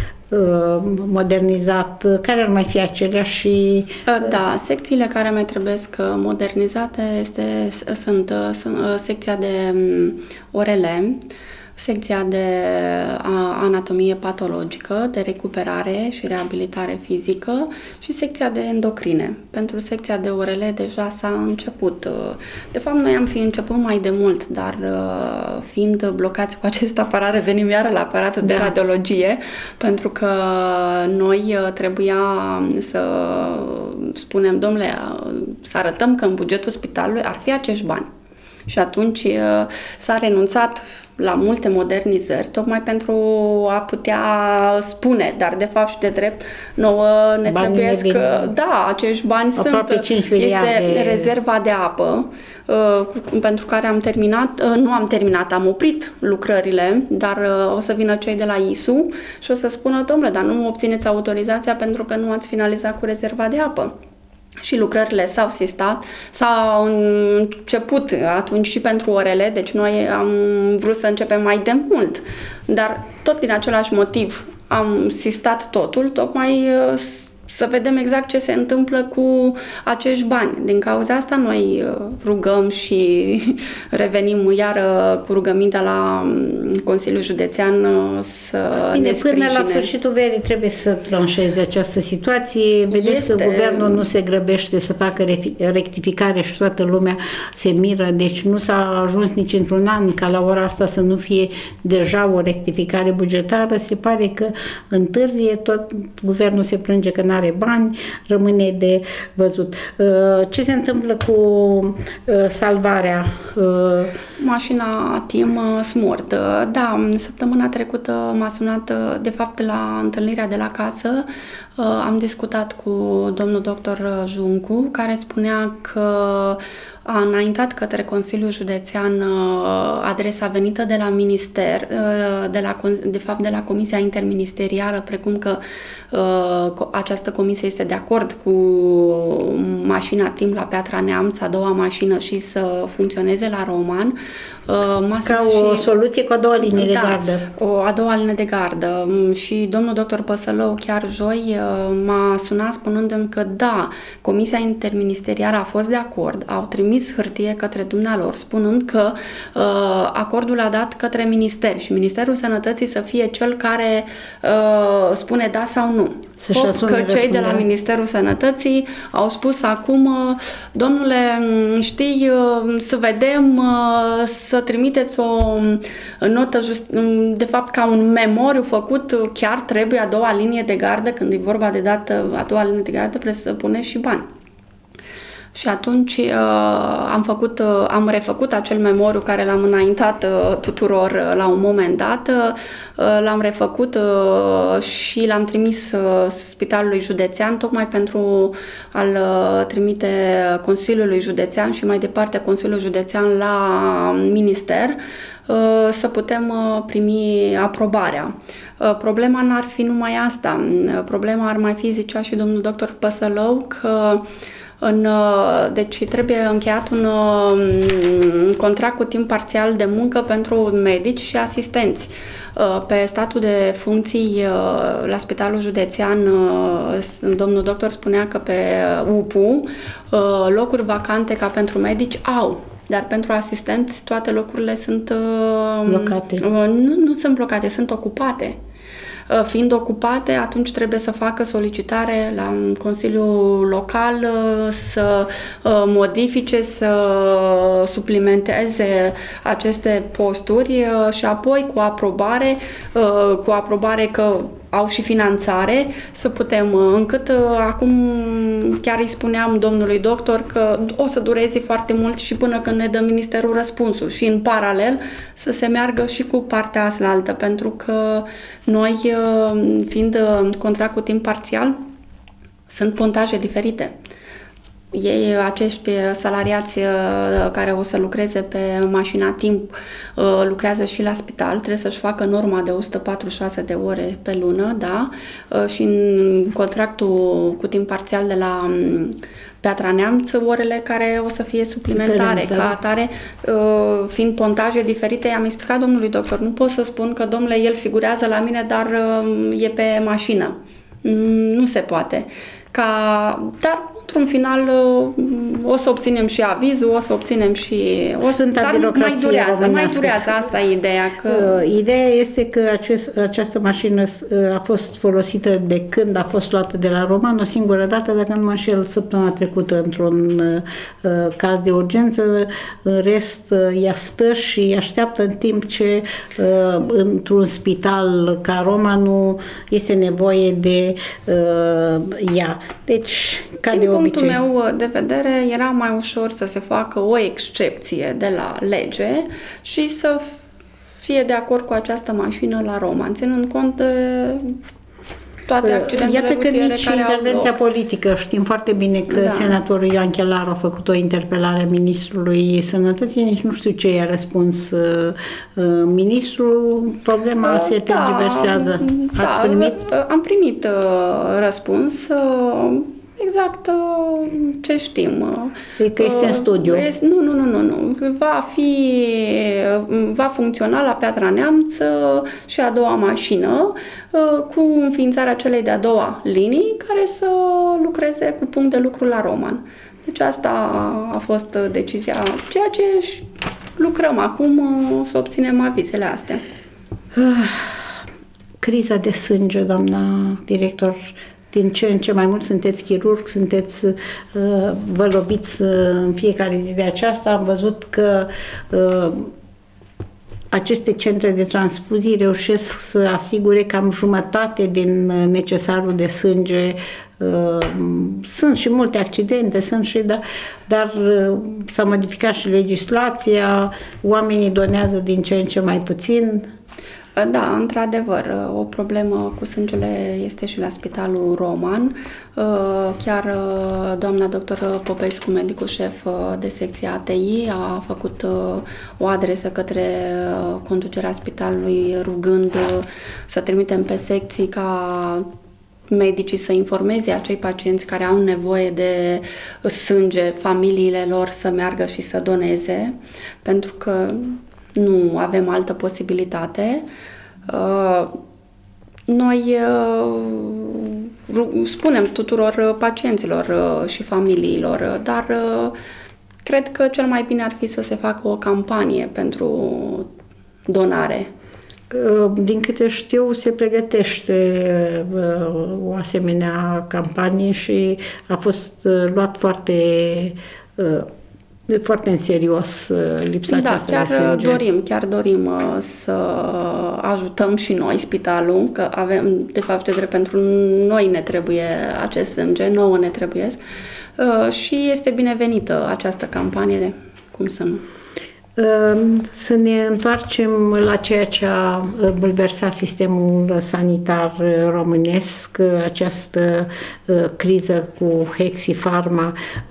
modernizat, care ar mai fi aceleași? Da, secțiile care mai trebuie modernizate sunt secția de orele, secția de anatomie patologică, de recuperare și reabilitare fizică și secția de endocrine. Pentru secția de orele deja s-a început. De fapt, noi am fi început mai de mult, dar fiind blocați cu acest aparat, revenim iară la aparatul de radiologie, pentru că noi trebuia să spunem, domnule, să arătăm că în bugetul spitalului ar fi acești bani. Și atunci s-a renunțat la multe modernizări, tocmai pentru a putea spune, dar de fapt și de drept nouă ne trebuiesc, da, acești bani sunt, este rezerva de apă, pentru care am terminat, nu am terminat, am oprit lucrările, dar o să vină cei de la ISU și o să spună, domnule, dar nu obțineți autorizația pentru că nu ați finalizat cu rezerva de apă. Și lucrările s-au sistat, s-au început atunci și pentru orele, deci noi am vrut să începem mai de mult, dar tot din același motiv am sistat totul, tocmai să vedem exact ce se întâmplă cu acești bani. Din cauza asta noi rugăm și revenim iară cu rugămintea la Consiliul Județean să ne sprijine. Până la sfârșitul verii trebuie să tranșeze această situație. Vedeți că guvernul nu se grăbește să facă rectificare și toată lumea se miră. Deci nu s-a ajuns nici într-un an ca la ora asta să nu fie deja o rectificare bugetară. Se pare că întârzie, tot guvernul se plânge că n-are bani, rămâne de văzut. Ce se întâmplă cu salvarea? Mașina Team Smurt. Da, săptămâna trecută m-a sunat, de fapt, la întâlnirea de la casă. Am discutat cu domnul doctor Juncu, care spunea că a înaintat către Consiliul Județean adresa venită de la minister, de fapt de la Comisia Interministerială, precum că această comisie este de acord cu mașina timp la Piatra Neamț, a doua mașină, și să funcționeze la Roman. Ca o soluție cu a doua linie de gardă. A doua linie de gardă. Și domnul doctor Păsălău chiar joi m-a sunat spunându-mi că da, Comisia Interministerială a fost de acord, au trimis hârtie către dumnealor spunând că acordul a dat către minister și Ministerul Sănătății să fie cel care spune da sau nu. Că cei de la Ministerul Sănătății au spus acum, domnule, știi, să vedem, să trimiteți o notă, de fapt ca un memoriu făcut, chiar trebuie a doua linie de gardă, când e vorba de dată a doua linie de gardă, presupune și bani. Și atunci am refăcut acel memoriu care l-am înaintat tuturor la un moment dat, l-am refăcut și l-am trimis Spitalului Județean tocmai pentru a-l trimite Consiliului Județean și mai departe Consiliul Județean la Minister să putem primi aprobarea. Problema n-ar fi numai asta, problema ar mai fi, zicea și domnul doctor Păsălău, că deci trebuie încheiat un contract cu timp parțial de muncă pentru medici și asistenți. Pe statul de funcții la Spitalul Județean, domnul doctor spunea că pe UPU locuri vacante ca pentru medici au. Dar pentru asistenți toate locurile sunt blocate. Nu sunt blocate, sunt ocupate. Fiind ocupate, atunci trebuie să facă solicitare la Consiliul Local să modifice, să suplimenteze aceste posturi și apoi cu aprobare că au și finanțare, să putem, încât acum chiar îi spuneam domnului doctor că o să dureze foarte mult și până când ne dă ministerul răspunsul și în paralel să se meargă și cu partea aslaltă, pentru că noi, fiind contract cu timp parțial, sunt pontaje diferite. ei, acești salariați care o să lucreze pe mașina timp, lucrează și la spital, trebuie să-și facă norma de 146 de ore pe lună, da? Și în contractul cu timp parțial de la Piatra Neamț, orele care o să fie suplimentare, ca atare, fiind pontaje diferite, i-am explicat domnului doctor, nu pot să spun că, domnule, el figurează la mine, dar e pe mașină. Nu se poate. Dar, într-un final, o să obținem și avizul, o să obținem și... Dar mai durează, asta e ideea. Ideea este că această mașină a fost folosită de când a fost luată de la Roman o singură dată, dacă nu mă înșel, săptămâna trecută, într-un caz de urgență. În rest, ea stă și așteaptă în timp ce într-un spital ca Roma nu este nevoie de ea. Deci, ca de punctul meu de vedere, era mai ușor să se facă o excepție de la lege și să fie de acord cu această mașină la Roman, ținând cont de toate accidentele rutiere care au loc. Iată că nici intervenția politică. Știm foarte bine că senatorul Ioan Chelaru a făcut o interpelare a Ministrului Sănătății, nici nu știu ce i-a răspuns ministrul. Problema se tergiversează. Ați primit? Am primit răspuns. Exact ce știm. Că este în studiu. Nu. Va funcționa la Piatra Neamț și a doua mașină cu înființarea celei de-a doua linii care să lucreze cu punct de lucru la Roman. Deci asta a fost decizia, ceea ce lucrăm acum să obținem avizele astea. Criza de sânge, doamna director, din ce în ce mai mult sunteți chirurg, vă loviți în fiecare zi de aceasta. Am văzut că aceste centre de transfuzii reușesc să asigure cam jumătate din necesarul de sânge. Sunt și multe accidente, dar s-a modificat și legislația, oamenii donează din ce în ce mai puțin. Da, într-adevăr, o problemă cu sângele este și la Spitalul Roman. Chiar doamna doctoră Popescu, medicul șef de secția ATI, a făcut o adresă către conducerea spitalului rugând să trimitem pe secții ca medicii să informeze acei pacienți care au nevoie de sânge, familiile lor să meargă și să doneze, pentru că nu avem altă posibilitate. Noi spunem tuturor pacienților și familiilor, dar cred că cel mai bine ar fi să se facă o campanie pentru donare. Din câte știu, se pregătește o asemenea campanie și a fost luat foarte în serios lipsa aceasta de sânge. Chiar dorim să ajutăm și noi spitalul, că avem, de fapt, de drept, pentru noi ne trebuie acest sânge, nouă ne trebuie și este binevenită această campanie, cum să nu. Să ne întoarcem la ceea ce a bulversat sistemul sanitar românesc, această criză cu Hexifarma.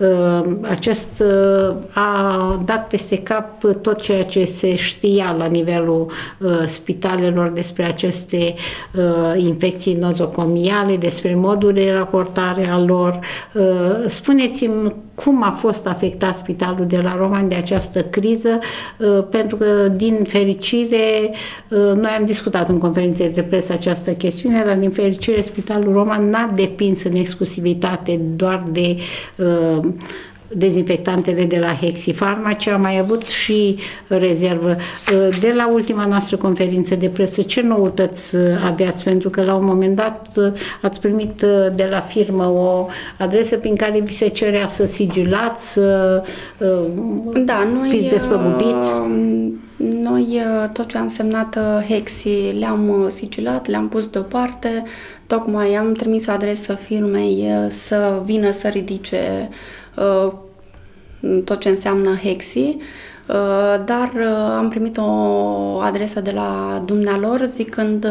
A dat peste cap tot ceea ce se știa la nivelul spitalelor despre aceste infecții nozocomiale, despre modul de raportare a lor. Spuneți-mi cum a fost afectat spitalul de la Roman de această criză, pentru că, din fericire, noi am discutat în conferințele de presă această chestiune, dar, din fericire, spitalul Roman n-a depins în exclusivitate doar de dezinfectantele de la Hexifarma, ci a mai avut și rezervă. De la ultima noastră conferință de presă, ce noutăți aveați? Pentru că la un moment dat ați primit de la firmă o adresă prin care vi se cerea să sigilați, să fiți despăgubiți. Noi tot ce a însemnat Hexi le-am sigilat, le-am pus deoparte. Tocmai am trimis adresă firmei să vină să ridice tot ce înseamnă Hexi, dar am primit o adresă de la dumnealor zicând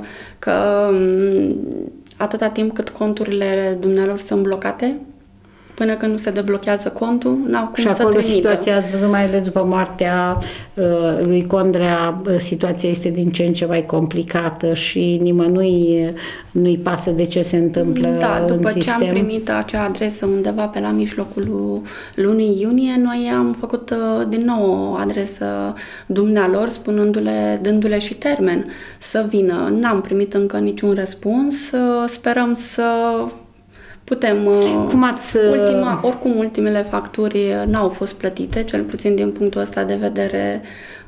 că atâta timp cât conturile dumnealor sunt blocate, Până când nu se deblochează contul, n-au cum și să acolo trimită. situația, ați văzut, mai ales după moartea lui Condrea, situația este din ce în ce mai complicată și nimănui nu-i pasă de ce se întâmplă După în ce sistem. am primit acea adresă undeva pe la mijlocul lunii iunie, noi am făcut din nou o adresă dumnealor, dându-le și termen să vină. N-am primit încă niciun răspuns, sperăm să putem... Cum ați... Oricum, ultimele facturi n-au fost plătite, cel puțin din punctul ăsta de vedere.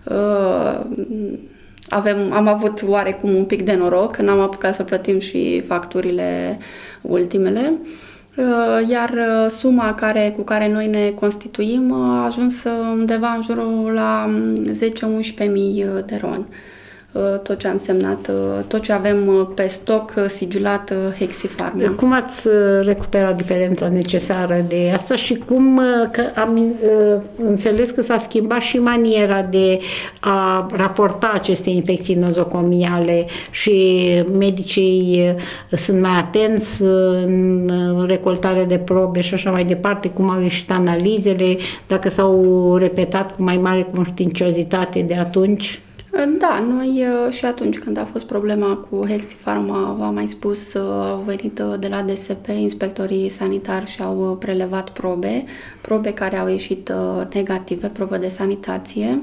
Am avut oarecum un pic de noroc că n-am apucat să plătim și facturile ultimele, iar suma cu care noi ne constituim a ajuns undeva în jurul la 10-11 mii de RON. Tot ce a însemnat, tot ce avem pe stoc sigilat Hexifarma. Cum ați recuperat diferența necesară de asta și cum, că am înțeles că s-a schimbat și maniera de a raporta aceste infecții nozocomiale și medicii sunt mai atenți în recoltarea de probe și așa mai departe, cum au ieșit analizele, dacă s-au repetat cu mai mare conștiinciozitate de atunci? Da, noi și atunci când a fost problema cu Hexifarma, v-am mai spus, au venit de la DSP inspectorii sanitari și au prelevat probe care au ieșit negative, probe de sanitație.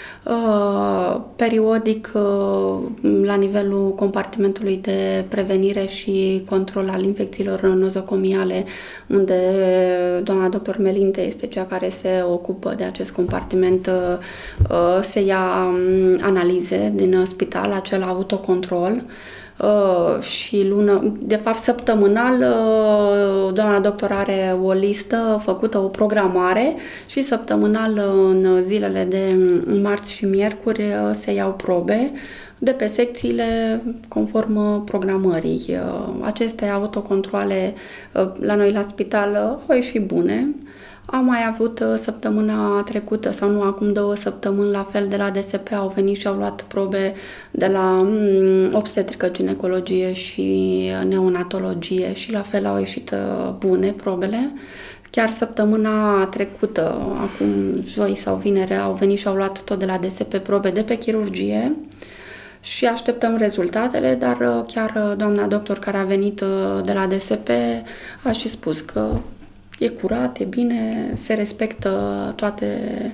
Periodic, la nivelul compartimentului de prevenire și control al infecțiilor nozocomiale, unde doamna doctor Melinte este cea care se ocupă de acest compartiment, se ia analize din spital, acel autocontrol. Și de fapt săptămânal doamna doctor are o listă făcută, o programare și săptămânal în zilele de marți și miercuri se iau probe de pe secțiile conform programării. Aceste autocontroale la noi la spital au ieșit bune. Am mai avut săptămâna trecută, sau nu, acum 2 săptămâni, la fel de la DSP au venit și au luat probe de la obstetrică, ginecologie și neonatologie și la fel au ieșit bune probele. Chiar săptămâna trecută, acum joi sau vinere, au venit și au luat tot de la DSP probe de pe chirurgie și așteptăm rezultatele, dar chiar doamna doctor care a venit de la DSP a și spus că e curat, e bine, se respectă toate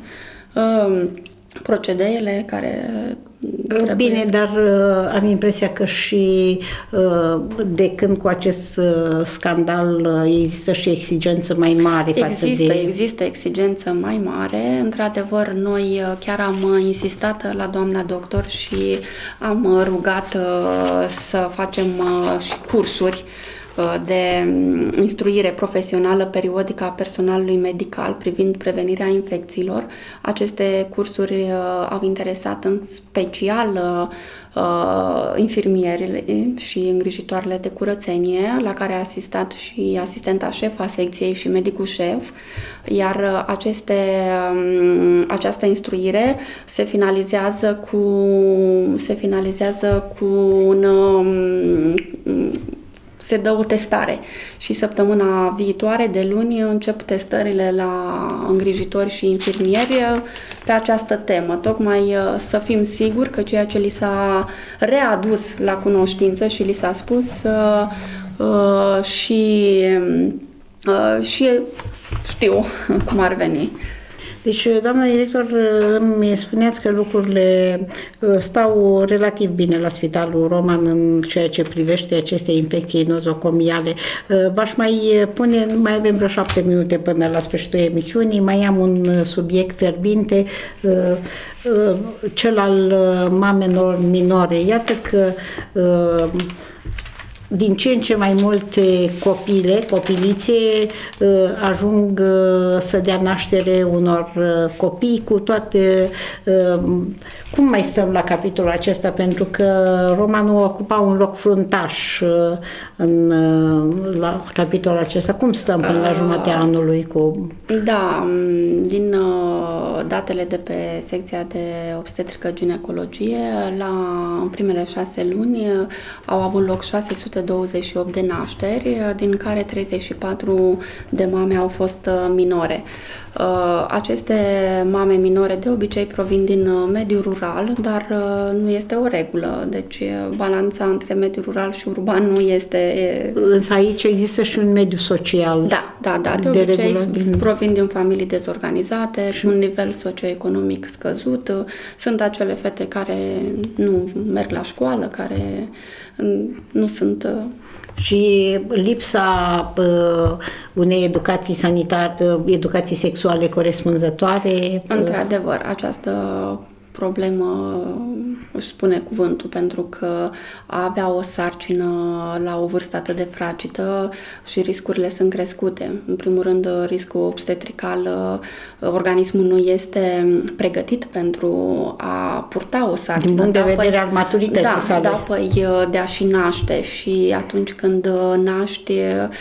procedeele care trebuie. Bine, dar am impresia că și de când cu acest scandal există și exigență mai mare față de... Există exigență mai mare. Într-adevăr, noi chiar am insistat la doamna doctor și am rugat să facem și cursuri de instruire profesională periodică a personalului medical privind prevenirea infecțiilor. Aceste cursuri au interesat în special infirmierile și îngrijitoarele de curățenie, la care a asistat și asistenta șef a secției și medicul șef, iar această instruire se finalizează cu se dă o testare și săptămâna viitoare, de luni, încep testările la îngrijitori și infirmieri pe această temă, tocmai să fim siguri că ceea ce li s-a readus la cunoștință și li s-a spus și știu cum ar veni. Deci, doamna director, îmi spuneați că lucrurile stau relativ bine la Spitalul Roman în ceea ce privește aceste infecții nozocomiale. V-aș mai pune, mai avem vreo 7 minute până la sfârșitul emisiunii, mai am un subiect fierbinte, cel al mamelor minore. Iată că din ce în ce mai multe copilițe ajung să dea naștere unor copii cu toate... Cum mai stăm la capitolul acesta? Pentru că Romanul ocupa un loc fruntaș la capitolul acesta. Cum stăm până la jumătatea anului cu... Da, din datele de pe secția de obstetrică ginecologie, în primele 6 luni au avut loc 600 228 de nașteri, din care 34 de mame au fost minore. Aceste mame minore de obicei provin din mediul rural, dar nu este o regulă. Deci balanța între mediul rural și urban nu este... Însă aici există și un mediu social. Da. De obicei provin din familii dezorganizate, și un nivel socioeconomic scăzut. Sunt acele fete care nu merg la școală, care nu sunt... Și lipsa unei educații educații sexuale corespunzătoare. Într-adevăr, această problemă își spune cuvântul, pentru că a avea o sarcină la o vârstă atât de fragedă și riscurile sunt crescute. În primul rând, riscul obstetrical, organismul nu este pregătit pentru a purta o sarcină. Din punct de vedere al maturității sale. Da, păi de a și naște, și atunci când naști,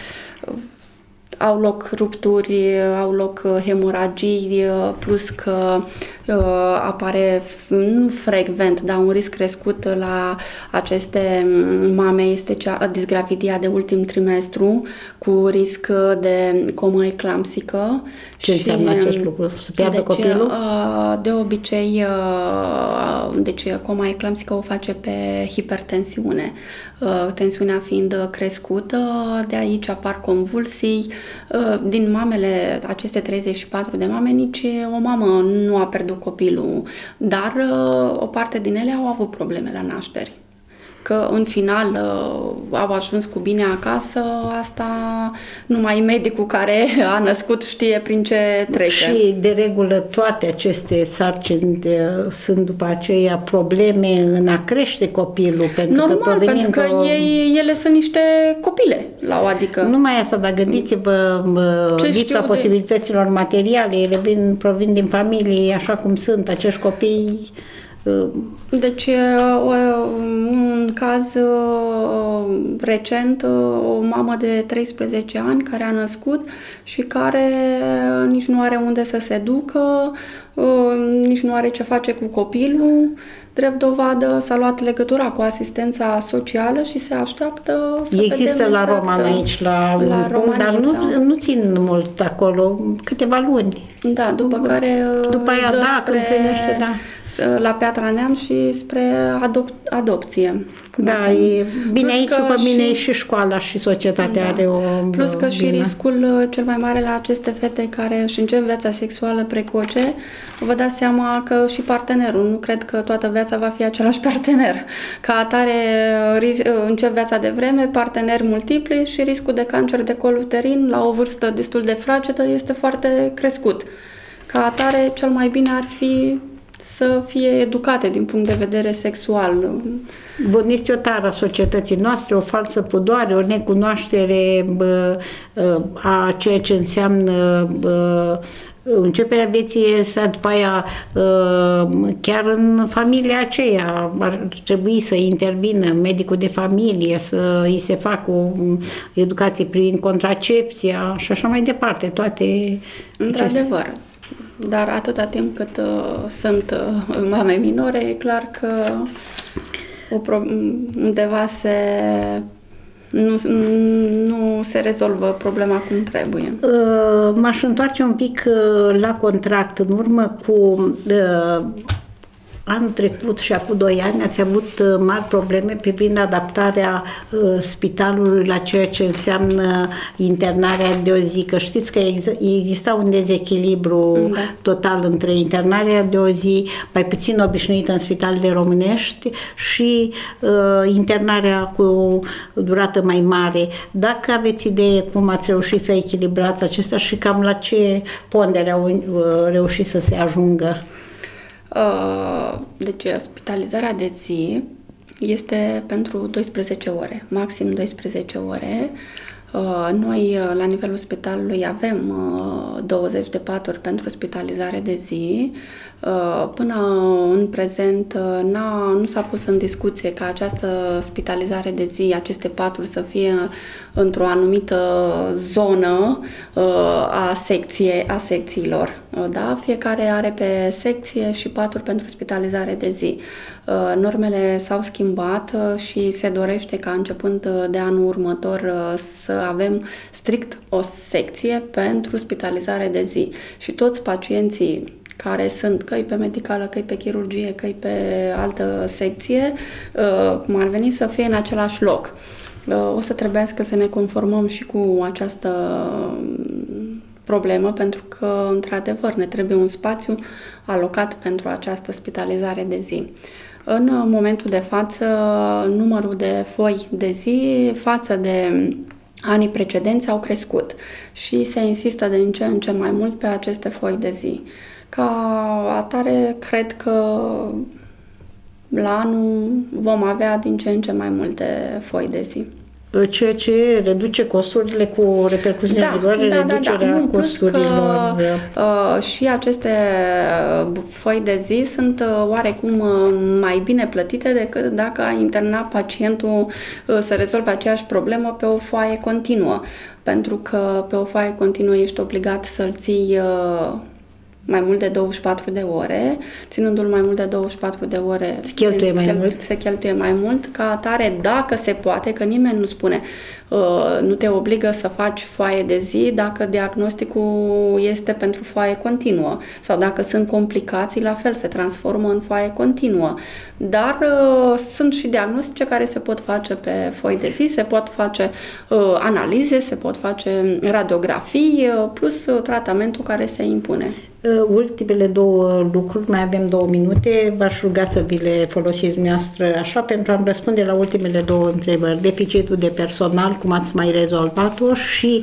au loc rupturi, au loc hemoragii, plus că apare, nu frecvent, dar un risc crescut la aceste mame este disgravidia de ultim trimestru, cu risc de comă eclampsică. Ce înseamnă acest lucru? Să piardă copilul? De obicei, deci coma eclampsică o face pe hipertensiune. Tensiunea fiind crescută, de aici apar convulsii. Din mamele, aceste 34 de mame, nici o mamă nu a pierdut copilul, dar o parte din ele au avut probleme la nașteri. Că în final au ajuns cu bine acasă, asta numai medicul care a născut știe prin ce trece. Și de regulă toate aceste sarcini sunt după aceea probleme în a crește copilul. Normal, pentru că ele sunt niște copile, adică... Numai asta, dar gândiți-vă lipsa posibilităților materiale, ele provin din familii așa cum sunt acești copii. Deci, un caz recent, o mamă de 13 ani care a născut și care nici nu are unde să se ducă, nici nu are ce face cu copilul. Drept dovadă, s-a luat legătura cu asistența socială și se așteaptă să Există vedem la exact, Roman aici, la un punct, dar nu țin mult acolo, câteva luni. Da, după care după aia, când primește, la Piatra Neam și spre adopție. Da, e bine aici și pe mine și școala și societatea are o... Plus că și riscul cel mai mare la aceste fete care își încep viața sexuală precoce, vă dați seama că și partenerul, nu cred că toată viața va fi același partener. Ca atare încep viața de vreme, parteneri multipli și riscul de cancer de col uterin la o vârstă destul de fragedă este foarte crescut. Ca atare, cel mai bine ar fi să fie educate din punct de vedere sexual. Bun, este o tară a societății noastre, o falsă pudoare, o necunoaștere a ceea ce înseamnă începerea vieții, după aia chiar în familia aceea ar trebui să intervină medicul de familie, să îi se facă o educație prin contracepția și așa mai departe, toate. Într-adevăr. Dar atâta timp cât sunt mame minore, e clar că undeva nu se rezolvă problema cum trebuie. M-aș întoarce un pic la contract. În urmă cu anul trecut și acum 2 ani ați avut mari probleme privind adaptarea spitalului la ceea ce înseamnă internarea de o zi, că știți că exista un dezechilibru total între internarea de o zi, mai puțin obișnuită în spitalele românești, și internarea cu durată mai mare. Dacă aveți idee cum ați reușit să echilibrați acestea și cam la ce pondere au reușit să se ajungă? Deci, spitalizarea de zi este pentru 12 ore, maxim 12 ore. Noi, la nivelul spitalului, avem 20 de paturi pentru spitalizare de zi. Până în prezent nu s-a pus în discuție ca această spitalizare de zi, aceste paturi să fie într-o anumită zonă a secțiilor. Da? Fiecare are pe secție și paturi pentru spitalizare de zi. Normele s-au schimbat și se dorește ca începând de anul următor să avem strict o secție pentru spitalizare de zi. Și toți pacienții care sunt că-i pe medicală, că-i pe chirurgie, că-i pe altă secție, cum ar veni, să fie în același loc. O să trebuiască să ne conformăm și cu această problemă, pentru că, într-adevăr, ne trebuie un spațiu alocat pentru această spitalizare de zi. În momentul de față, numărul de foi de zi față de anii precedenți au crescut și se insistă din ce în ce mai mult pe aceste foi de zi. Ca atare, cred că la anul vom avea din ce în ce mai multe foi de zi. Ceea ce reduce costurile cu repercusiuni viitoare, reducerea costurilor. Și aceste foi de zi sunt oarecum mai bine plătite decât dacă ai interna pacientul să rezolve aceeași problemă pe o foaie continuă. Pentru că pe o foaie continuă ești obligat să-l ții mai mult de 24 de ore, ținându-l mai mult de 24 de ore se cheltuie mai mult, ca atare, dacă se poate, că nimeni nu spune, nu te obligă să faci foaie de zi dacă diagnosticul este pentru foaie continuă sau dacă sunt complicații, la fel, se transformă în foaie continuă. Dar sunt și diagnostice care se pot face pe foi de zi, se pot face analize, se pot face radiografii, plus tratamentul care se impune. Ultimele două lucruri, mai avem 2 minute, v-aș ruga să vi le folosiți dumneavoastră așa pentru a-mi răspunde la ultimele 2 întrebări. Deficitul de personal, cum ați mai rezolvat-o și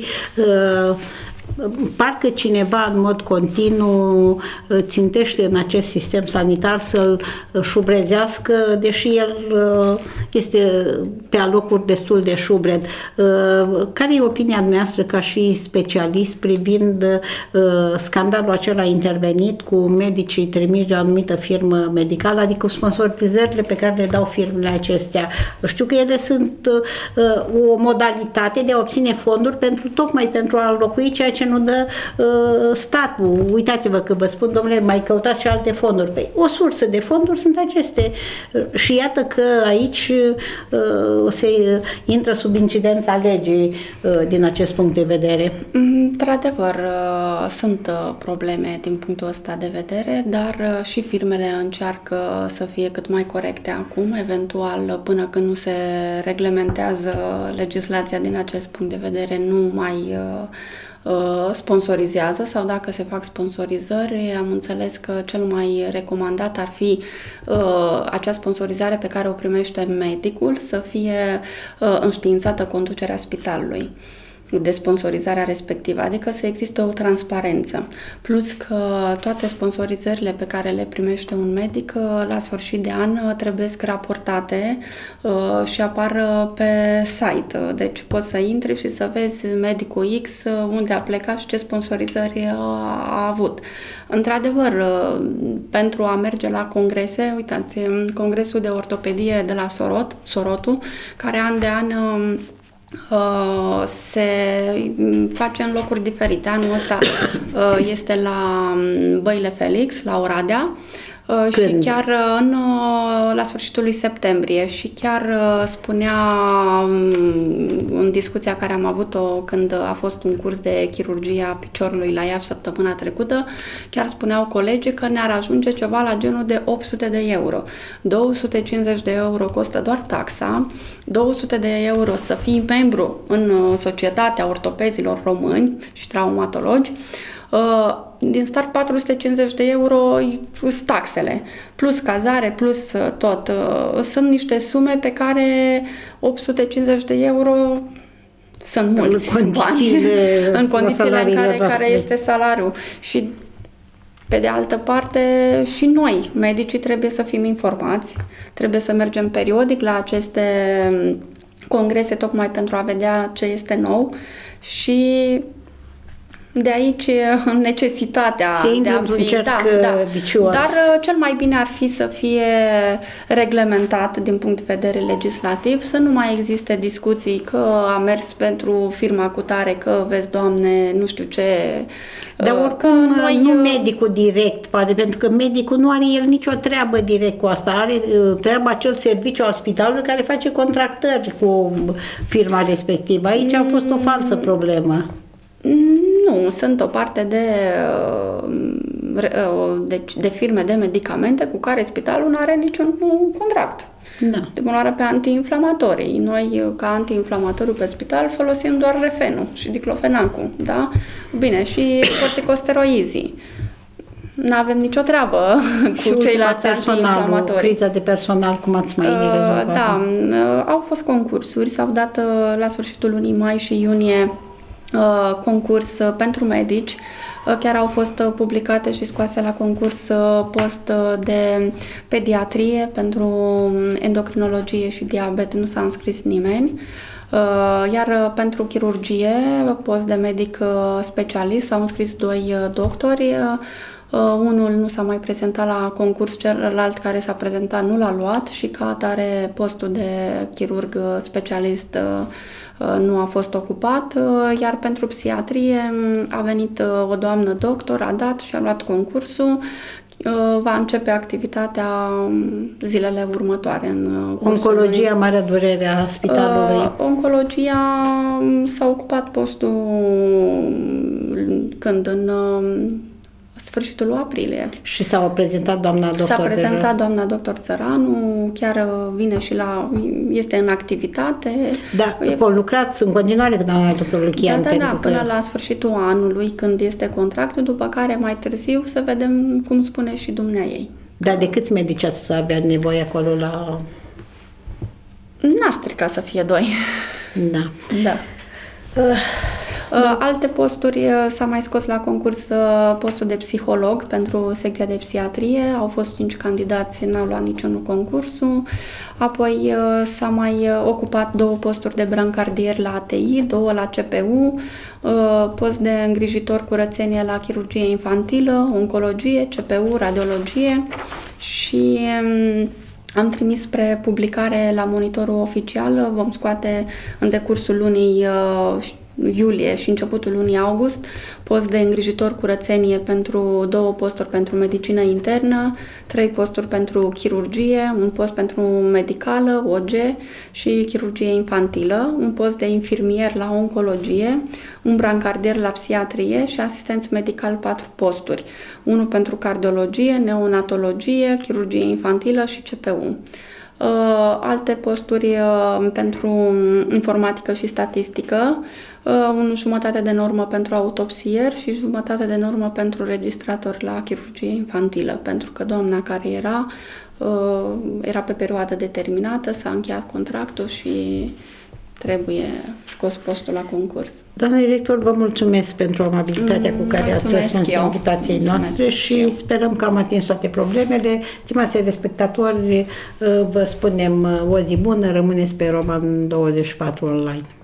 parcă cineva în mod continuu țintește în acest sistem sanitar să-l șubrezească, deși el este pe alocuri destul de șubred. Care e opinia dumneavoastră ca și specialist privind scandalul acela intervenit cu medicii trimiși de o anumită firmă medicală, adică sponsorizările pe care le dau firmele acestea? Știu că ele sunt o modalitate de a obține fonduri tocmai pentru a înlocui ceea ce nu dă statul. Uitați-vă că vă spun, domnule, mai căutați și alte fonduri. Păi, o sursă de fonduri sunt aceste. Și iată că aici se intră sub incidența legii din acest punct de vedere. Într-adevăr, sunt probleme din punctul ăsta de vedere, dar și firmele încearcă să fie cât mai corecte acum, eventual până când nu se reglementează legislația din acest punct de vedere, nu mai sponsorizează, sau dacă se fac sponsorizări, am înțeles că cel mai recomandat ar fi acea sponsorizare pe care o primește medicul să fie înștiințată conducerea spitalului de sponsorizarea respectivă, adică să existe o transparență. Plus că toate sponsorizările pe care le primește un medic la sfârșit de an trebuie raportate și apar pe site. Deci poți să intri și să vezi medicul X unde a plecat și ce sponsorizări a avut. Într-adevăr, pentru a merge la congrese, uitați, Congresul de Ortopedie de la Sorotul, care an de an se face în locuri diferite. Anul ăsta este la Băile Felix, la Oradea. Și chiar la sfârșitul lui septembrie și chiar spunea în discuția care am avut-o când a fost un curs de chirurgie a piciorului la Iași săptămâna trecută, chiar spuneau colegii că ne-ar ajunge ceva la genul de 800 de euro. 250 de euro costă doar taxa, 200 de euro să fii membru în Societatea Ortopezilor Români și Traumatologi, din start 450 de euro plus taxele, plus cazare, plus tot. Sunt niște sume pe care 850 de euro sunt mulți bani în condițiile în care este salariul. Și pe de altă parte și noi, medicii, trebuie să fim informați, trebuie să mergem periodic la aceste congrese tocmai pentru a vedea ce este nou și De aici necesitatea de a un fi... cerc vicios. Dar cel mai bine ar fi să fie reglementat din punct de vedere legislativ, să nu mai existe discuții că a mers pentru firma cutare, că vezi, Doamne, nu știu ce... Dar oricum nu medicul direct, pentru că medicul nu are el nicio treabă direct cu asta, are treaba acel serviciu al spitalului care face contractări cu firma respectivă. Aici a fost o falsă problemă. Nu, sunt o parte de firme de medicamente cu care spitalul nu are niciun contract. Da. De bună oară pe antiinflamatorii. Noi, ca antiinflamatoriu pe spital, folosim doar refenul și diclofenacul, da? Bine, și corticosteroizii. Nu avem nicio treabă cu ceilalți antiinflamatori. Criza de personal, cum ați mai rezolvat? Da, au fost concursuri, s-au dat la sfârșitul lunii mai și iunie concurs pentru medici. Chiar au fost publicate și scoase la concurs post de pediatrie, pentru endocrinologie și diabet nu s-a înscris nimeni. Iar pentru chirurgie, post de medic specialist, s-au înscris 2 doctori. Unul nu s-a mai prezentat la concurs, celălalt care s-a prezentat nu l-a luat și ca atare postul de chirurg specialist nu a fost ocupat, iar pentru psihiatrie a venit o doamnă doctor, a dat și a luat concursul. Va începe activitatea zilele următoare. Oncologia, marea durere a spitalului? Oncologia s-a ocupat postul când? În sfârșitul lui aprilie. Și s-a prezentat doamna doctor? S-a prezentat doamna doctor Țăranu, chiar vine și este în activitate. Da, lucrați în continuare cu doamna doctor Lucian? Da, până la sfârșitul anului, când este contractul, după care mai târziu să vedem cum spune și dumneaei. Dar de câți medici ați avea nevoie acolo la... N-ar strica să fie 2. Da. Da. Alte posturi, s-a mai scos la concurs postul de psiholog pentru secția de psihiatrie. Au fost 5 candidați, n-au luat niciunul concursul. Apoi s-a mai ocupat 2 posturi de brancardier la ATI, 2 la CPU, post de îngrijitor curățenie la chirurgie infantilă, oncologie, CPU, radiologie și... Am trimis spre publicare la monitorul oficial, vom scoate în decursul lunii iulie și începutul lunii august post de îngrijitor curățenie pentru 2 posturi pentru medicină internă, 3 posturi pentru chirurgie, un post pentru medicală, OG și chirurgie infantilă, un post de infirmier la oncologie, un brancardier la psihiatrie și asistent medical 4 posturi, unul pentru cardiologie, neonatologie, chirurgie infantilă și CPU. Alte posturi pentru informatică și statistică, 1,5 de normă pentru autopsier și 1,5 de normă pentru registrator la chirurgie infantilă, pentru că doamna care era pe perioadă determinată, s-a încheiat contractul și trebuie scos postul la concurs. Doamna director, vă mulțumesc pentru amabilitatea cu care ați răspuns invitației noastre și sperăm că am atins toate problemele. Stimați telespectatori, vă spunem o zi bună, rămâneți pe Roman 24 online.